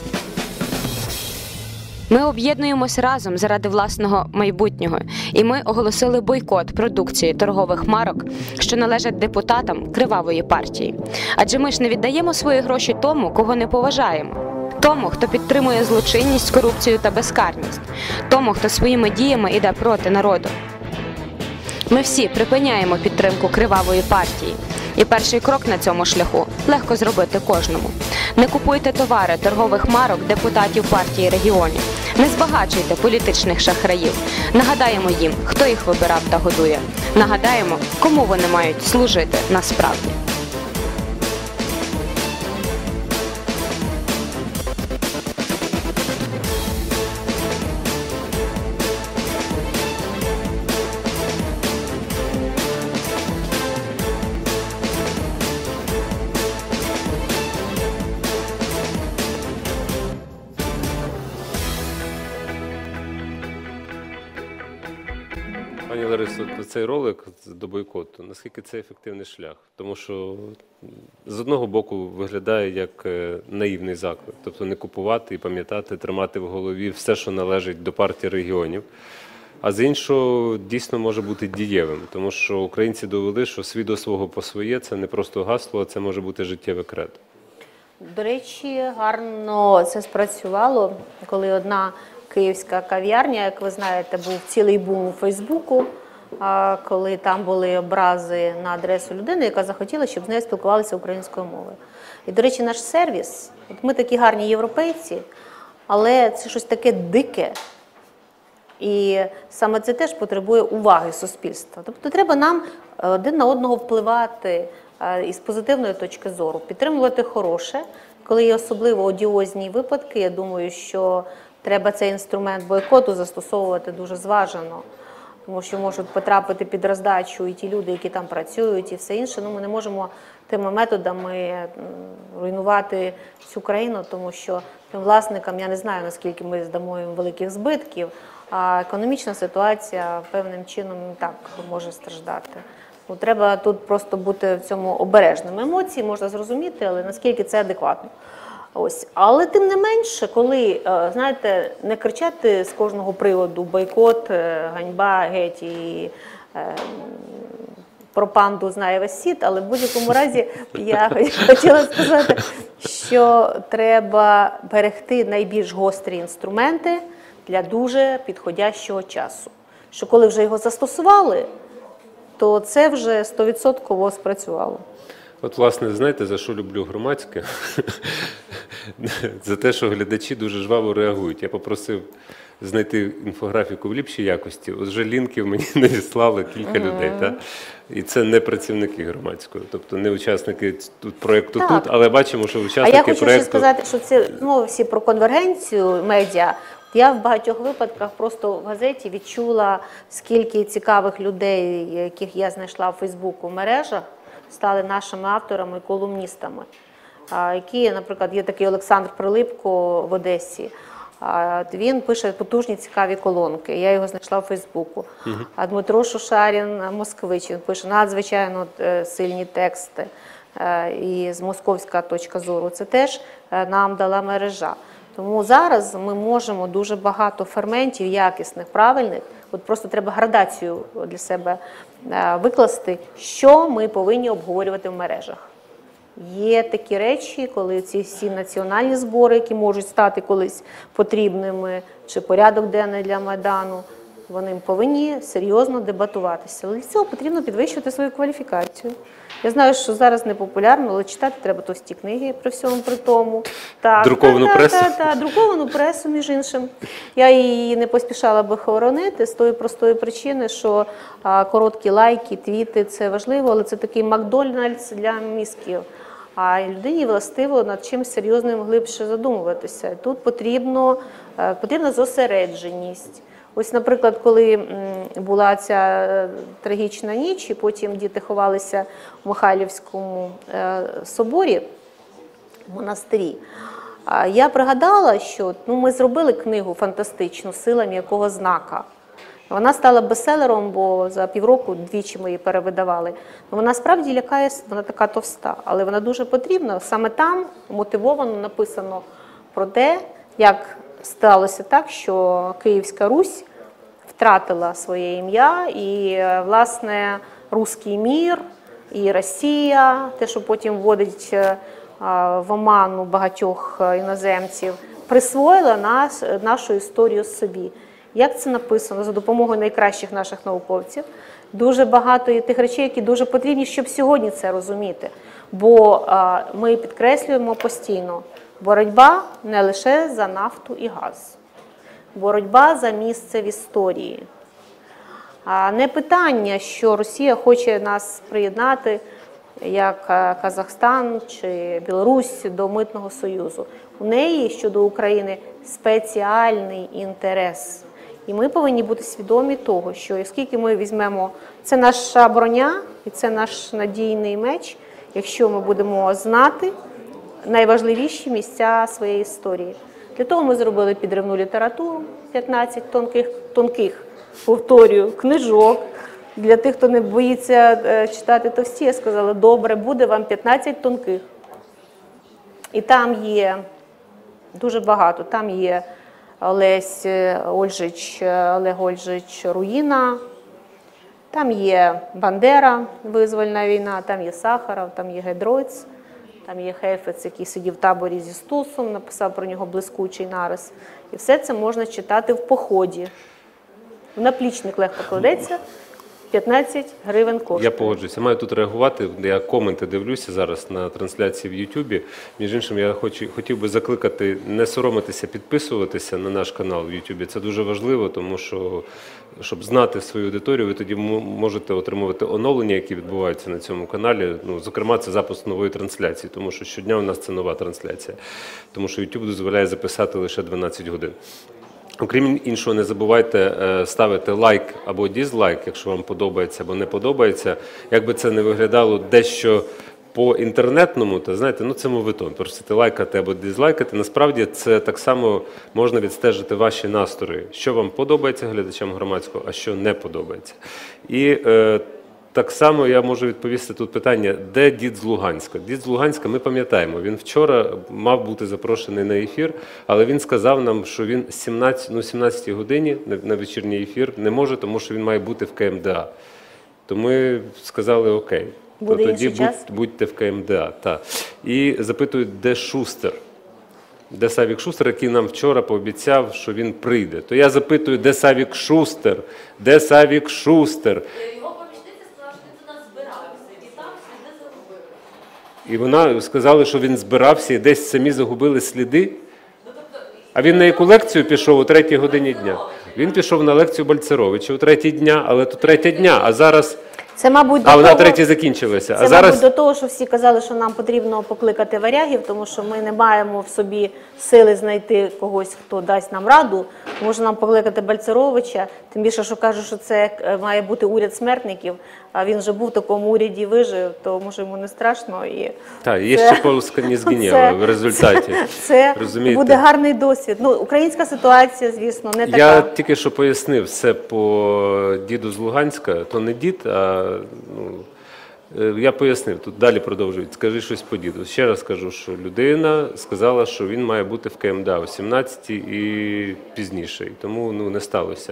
Ми об'єднуємось разом заради власного майбутнього. І ми оголосили бойкот продукції торгових марок, що належать депутатам кривавої партії. Адже ми ж не віддаємо свої гроші тому, кого не поважаємо. Тому, хто підтримує злочинність, корупцію та безкарність. Тому, хто своїми діями йде проти народу. Ми всі припиняємо підтримку кривавої партії. І перший крок на цьому шляху легко зробити кожному. Не купуйте товари торгових марок депутатів партії регіонів. Не збагачуйте політичних шахраїв. Нагадаємо їм, хто їх вибирав та годує. Нагадаємо, кому вони мають служити насправді. Пані Ларисо, цей ролик до бойкоту, наскільки це ефективний шлях? Тому що з одного боку виглядає як наївний заклик, тобто не купувати і пам'ятати, тримати в голові все, що належить до партії регіонів, а з іншого дійсно може бути дієвим, тому що українці довели, що свій до свого по своє – це не просто гасло, а це може бути життєве кредо. До речі, гарно це спрацювало, коли одна київська кав'ярня, як ви знаєте, був цілий бум у Фейсбуку, коли там були образи на адресу людини, яка захотіла, щоб з нею спілкувалися українською мовою. І, до речі, наш сервіс, от ми такі гарні європейці, але це щось таке дике. І саме це теж потребує уваги суспільства. Тобто треба нам один на одного впливати із позитивної точки зору, підтримувати хороше. Коли є особливо одіозні випадки, я думаю, що треба цей інструмент бойкоту застосовувати дуже зважено, тому що можуть потрапити під роздачу і ті люди, які там працюють, і все інше. Ну, ми не можемо тими методами руйнувати всю країну, тому що тим власникам, я не знаю, наскільки ми здамо їм великих збитків, а економічна ситуація певним чином так може страждати. Ну, треба тут просто бути в цьому обережним. Емоції можна зрозуміти, але наскільки це адекватно. Ось. Але тим не менше, коли, знаєте, не кричати з кожного приводу бойкот, ганьба, геть і е, про панду знає весь світ, але в будь-якому разі я хотіла сказати, що треба берегти найбільш гострі інструменти для дуже підходящого часу. Що коли вже його застосували, то це вже сто відсотків спрацювало. От, власне, знаєте, за що люблю громадське? За те, що глядачі дуже жваво реагують. Я попросив знайти інфографіку в ліпшій якості. От вже лінків мені надіслали кілька mm-hmm. людей. Та? І це не працівники громадського, тобто не учасники тут проєкту так. тут, але бачимо, що учасники проєкту... А я хочу проєкту... ще сказати, що це ну, всі про конвергенцію медіа. Я в багатьох випадках просто в газеті відчула, скільки цікавих людей, яких я знайшла в Фейсбуку в мережах, стали нашими авторами, колумністами. Які, наприклад, є такий Олександр Прилипко в Одесі. Він пише потужні цікаві колонки. Я його знайшла в Фейсбуку. Uh-huh. А Дмитро Шушарін, москвич, він пише надзвичайно сильні тексти. І з московська точка зору це теж нам дала мережа. Тому зараз ми можемо дуже багато ферментів, якісних, правильних, от просто треба градацію для себе викласти, що ми повинні обговорювати в мережах. Є такі речі, коли ці всі національні збори, які можуть стати колись потрібними, чи порядок денний для Майдану, вони повинні серйозно дебатуватися. Але для цього потрібно підвищувати свою кваліфікацію. Я знаю, що зараз не популярно, але читати треба товсті книги при всьому при тому. Так, друковану та, пресу? Так, та, та, друковану пресу, між іншим. Я її не поспішала би хоронити з тої простої причини, що а, короткі лайки, твіти – це важливо, але це такий Макдональдс для мізків. А людині властиво над чимось серйозним глибше задумуватися. Тут потрібно, потрібна зосередженість. Ось, наприклад, коли була ця трагічна ніч, і потім діти ховалися в Михайлівському соборі, в монастирі, я пригадала, що ну, ми зробили книгу фантастичну «Сила м'якого знака». Вона стала бестселером, бо за півроку двічі ми її перевидавали. Вона справді лякає, вона така товста, але вона дуже потрібна. Саме там мотивовано написано про те, як сталося так, що Київська Русь втратила своє ім'я, і, власне, руський мір, і Росія, те, що потім вводить в оману багатьох іноземців, присвоїла нас, нашу історію собі. Як це написано? За допомогою найкращих наших науковців. Дуже багато є тих речей, які дуже потрібні, щоб сьогодні це розуміти. Бо а, ми підкреслюємо постійно, боротьба не лише за нафту і газ. Боротьба за місце в історії. А не питання, що Росія хоче нас приєднати, як Казахстан чи Білорусь, до Митного союзу. У неї щодо України спеціальний інтерес. І ми повинні бути свідомі того, що оскільки ми візьмемо, це наша броня і це наш надійний меч, якщо ми будемо знати найважливіші місця своєї історії. Для того ми зробили підривну літературу, п'ятнадцять тонких, тонких, повторюю, книжок. Для тих, хто не боїться читати товсті, я сказала, добре, буде вам п'ятнадцять тонких. І там є дуже багато, там є Олесь Ольжич, Олег Ольжич Руїна, там є Бандера, визвольна війна, там є Сахаров, там є Гайдройц, там є Хейфець, який сидів в таборі зі Стусом, написав про нього блискучий нарис. І все це можна читати в поході. В наплічник легко кладеться, п'ятнадцять гривень коштує. Я погоджуюся. Маю тут реагувати. Я коменти дивлюся зараз на трансляції в Ютубі. Між іншим, я хочу, хотів би закликати не соромитися, підписуватися на наш канал в Ютубі. Це дуже важливо, тому що, щоб знати свою аудиторію, ви тоді можете отримувати оновлення, які відбуваються на цьому каналі. Ну, зокрема, це запуск нової трансляції, тому що щодня у нас це нова трансляція. Тому що Ютуб дозволяє записати лише дванадцять годин. Окрім іншого, не забувайте ставити лайк або дізлайк, якщо вам подобається або не подобається. Як би це не виглядало дещо по-інтернетному, то знаєте, ну це мовитон. Просити лайкати або дізлайкати. Насправді це так само можна відстежити ваші настрої, що вам подобається глядачам громадського, а що не подобається. І е, так само я можу відповісти тут питання, де дід з Луганська? Дід з Луганська, ми пам'ятаємо, він вчора мав бути запрошений на ефір, але він сказав нам, що він сімнадцятій, ну, сімнадцятій годині на, на вечірній ефір не може, тому що він має бути в КМДА. То ми сказали окей. Буде То тоді інший час? будь, будьте в КМДА. Та. І запитують, де Шустер? Де Савік Шустер, який нам вчора пообіцяв, що він прийде. То я запитую, де Савік Шустер? Де Савік Шустер? Його помічниця сказала, що він до нас збирався, вітався, де загубив. І вона сказала, що він збирався і десь самі загубили сліди. А він на яку лекцію пішов о третій годині дня? Він пішов на лекцію Бальцеровича о третій дня, але то третя дня, а зараз... Це, мабуть, до А вона того, третя закінчилася. це, А зараз... мабуть, до того, що всі казали, що нам потрібно покликати варягів, тому що ми не маємо в собі сили знайти когось, хто дасть нам раду. Може нам покликати Бальцеровича, тим більше, що кажуть, що це е, має бути уряд смертників, а він вже був в такому уряді і вижив, то може йому не страшно. І Так, є це- ще Польська не це- згиняла в результаті. Це Розумієте? буде гарний досвід. Ну, українська ситуація, звісно, не така. Я тільки що пояснив все по діду з Луганська, то не дід, а ну, е, я пояснив, тут далі продовжують, скажи щось по діду. Ще раз кажу, що людина сказала, що він має бути в КМДА о сімнадцятій і пізніше, і тому ну, не сталося.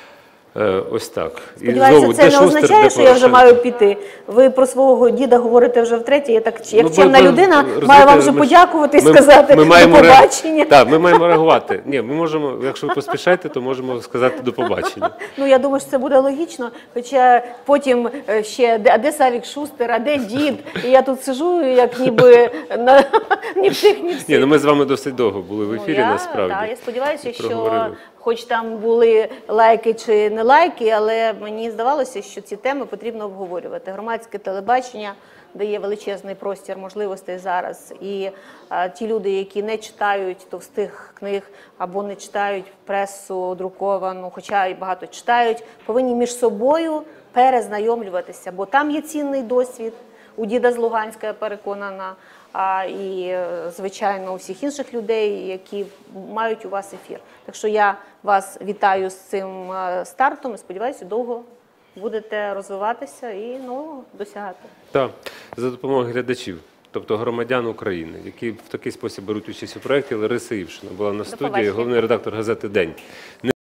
Е, Ось так. І Сподіваюся, знову, це де не Шустер, означає, де що я вже Порошенко? маю піти. Ви про свого діда говорите вже втретє. Я так, як Ну, бо- чемна бо, людина, розумієте, маю вам вже ми ж- подякувати і ми- сказати ми до маємо ре- побачення. Так, ми маємо реагувати. Ні, ми можемо, якщо ви поспішаєте, то можемо сказати до побачення. Ну, я думаю, що це буде логічно. Хоча потім е, ще, де- а де Савік Шустер, а де дід? І я тут сижу, як ніби на, ні в тих, ні в Ні, цих. ну ми з вами досить довго були в ефірі, Ну, я, насправді. Так, я сподіваюся, що Проговорили. хоч там були лайки чи не лайки, але мені здавалося, що ці теми потрібно обговорювати. Громадське телебачення дає величезний простір можливостей зараз. І а, ті люди, які не читають товстих книг або не читають пресу друковану, хоча і багато читають, повинні між собою перезнайомлюватися, бо там є цінний досвід. У діда з Луганська, я переконана, а, і, е, звичайно, у всіх інших людей, які мають у вас ефір. Так що я вас вітаю з цим е, стартом і сподіваюся, довго будете розвиватися і ну, досягати. Так, за допомогою глядачів, тобто громадян України, які в такий спосіб беруть участь у проєкті. Лариса Івшина була на студії, побачення. головний редактор газети «День».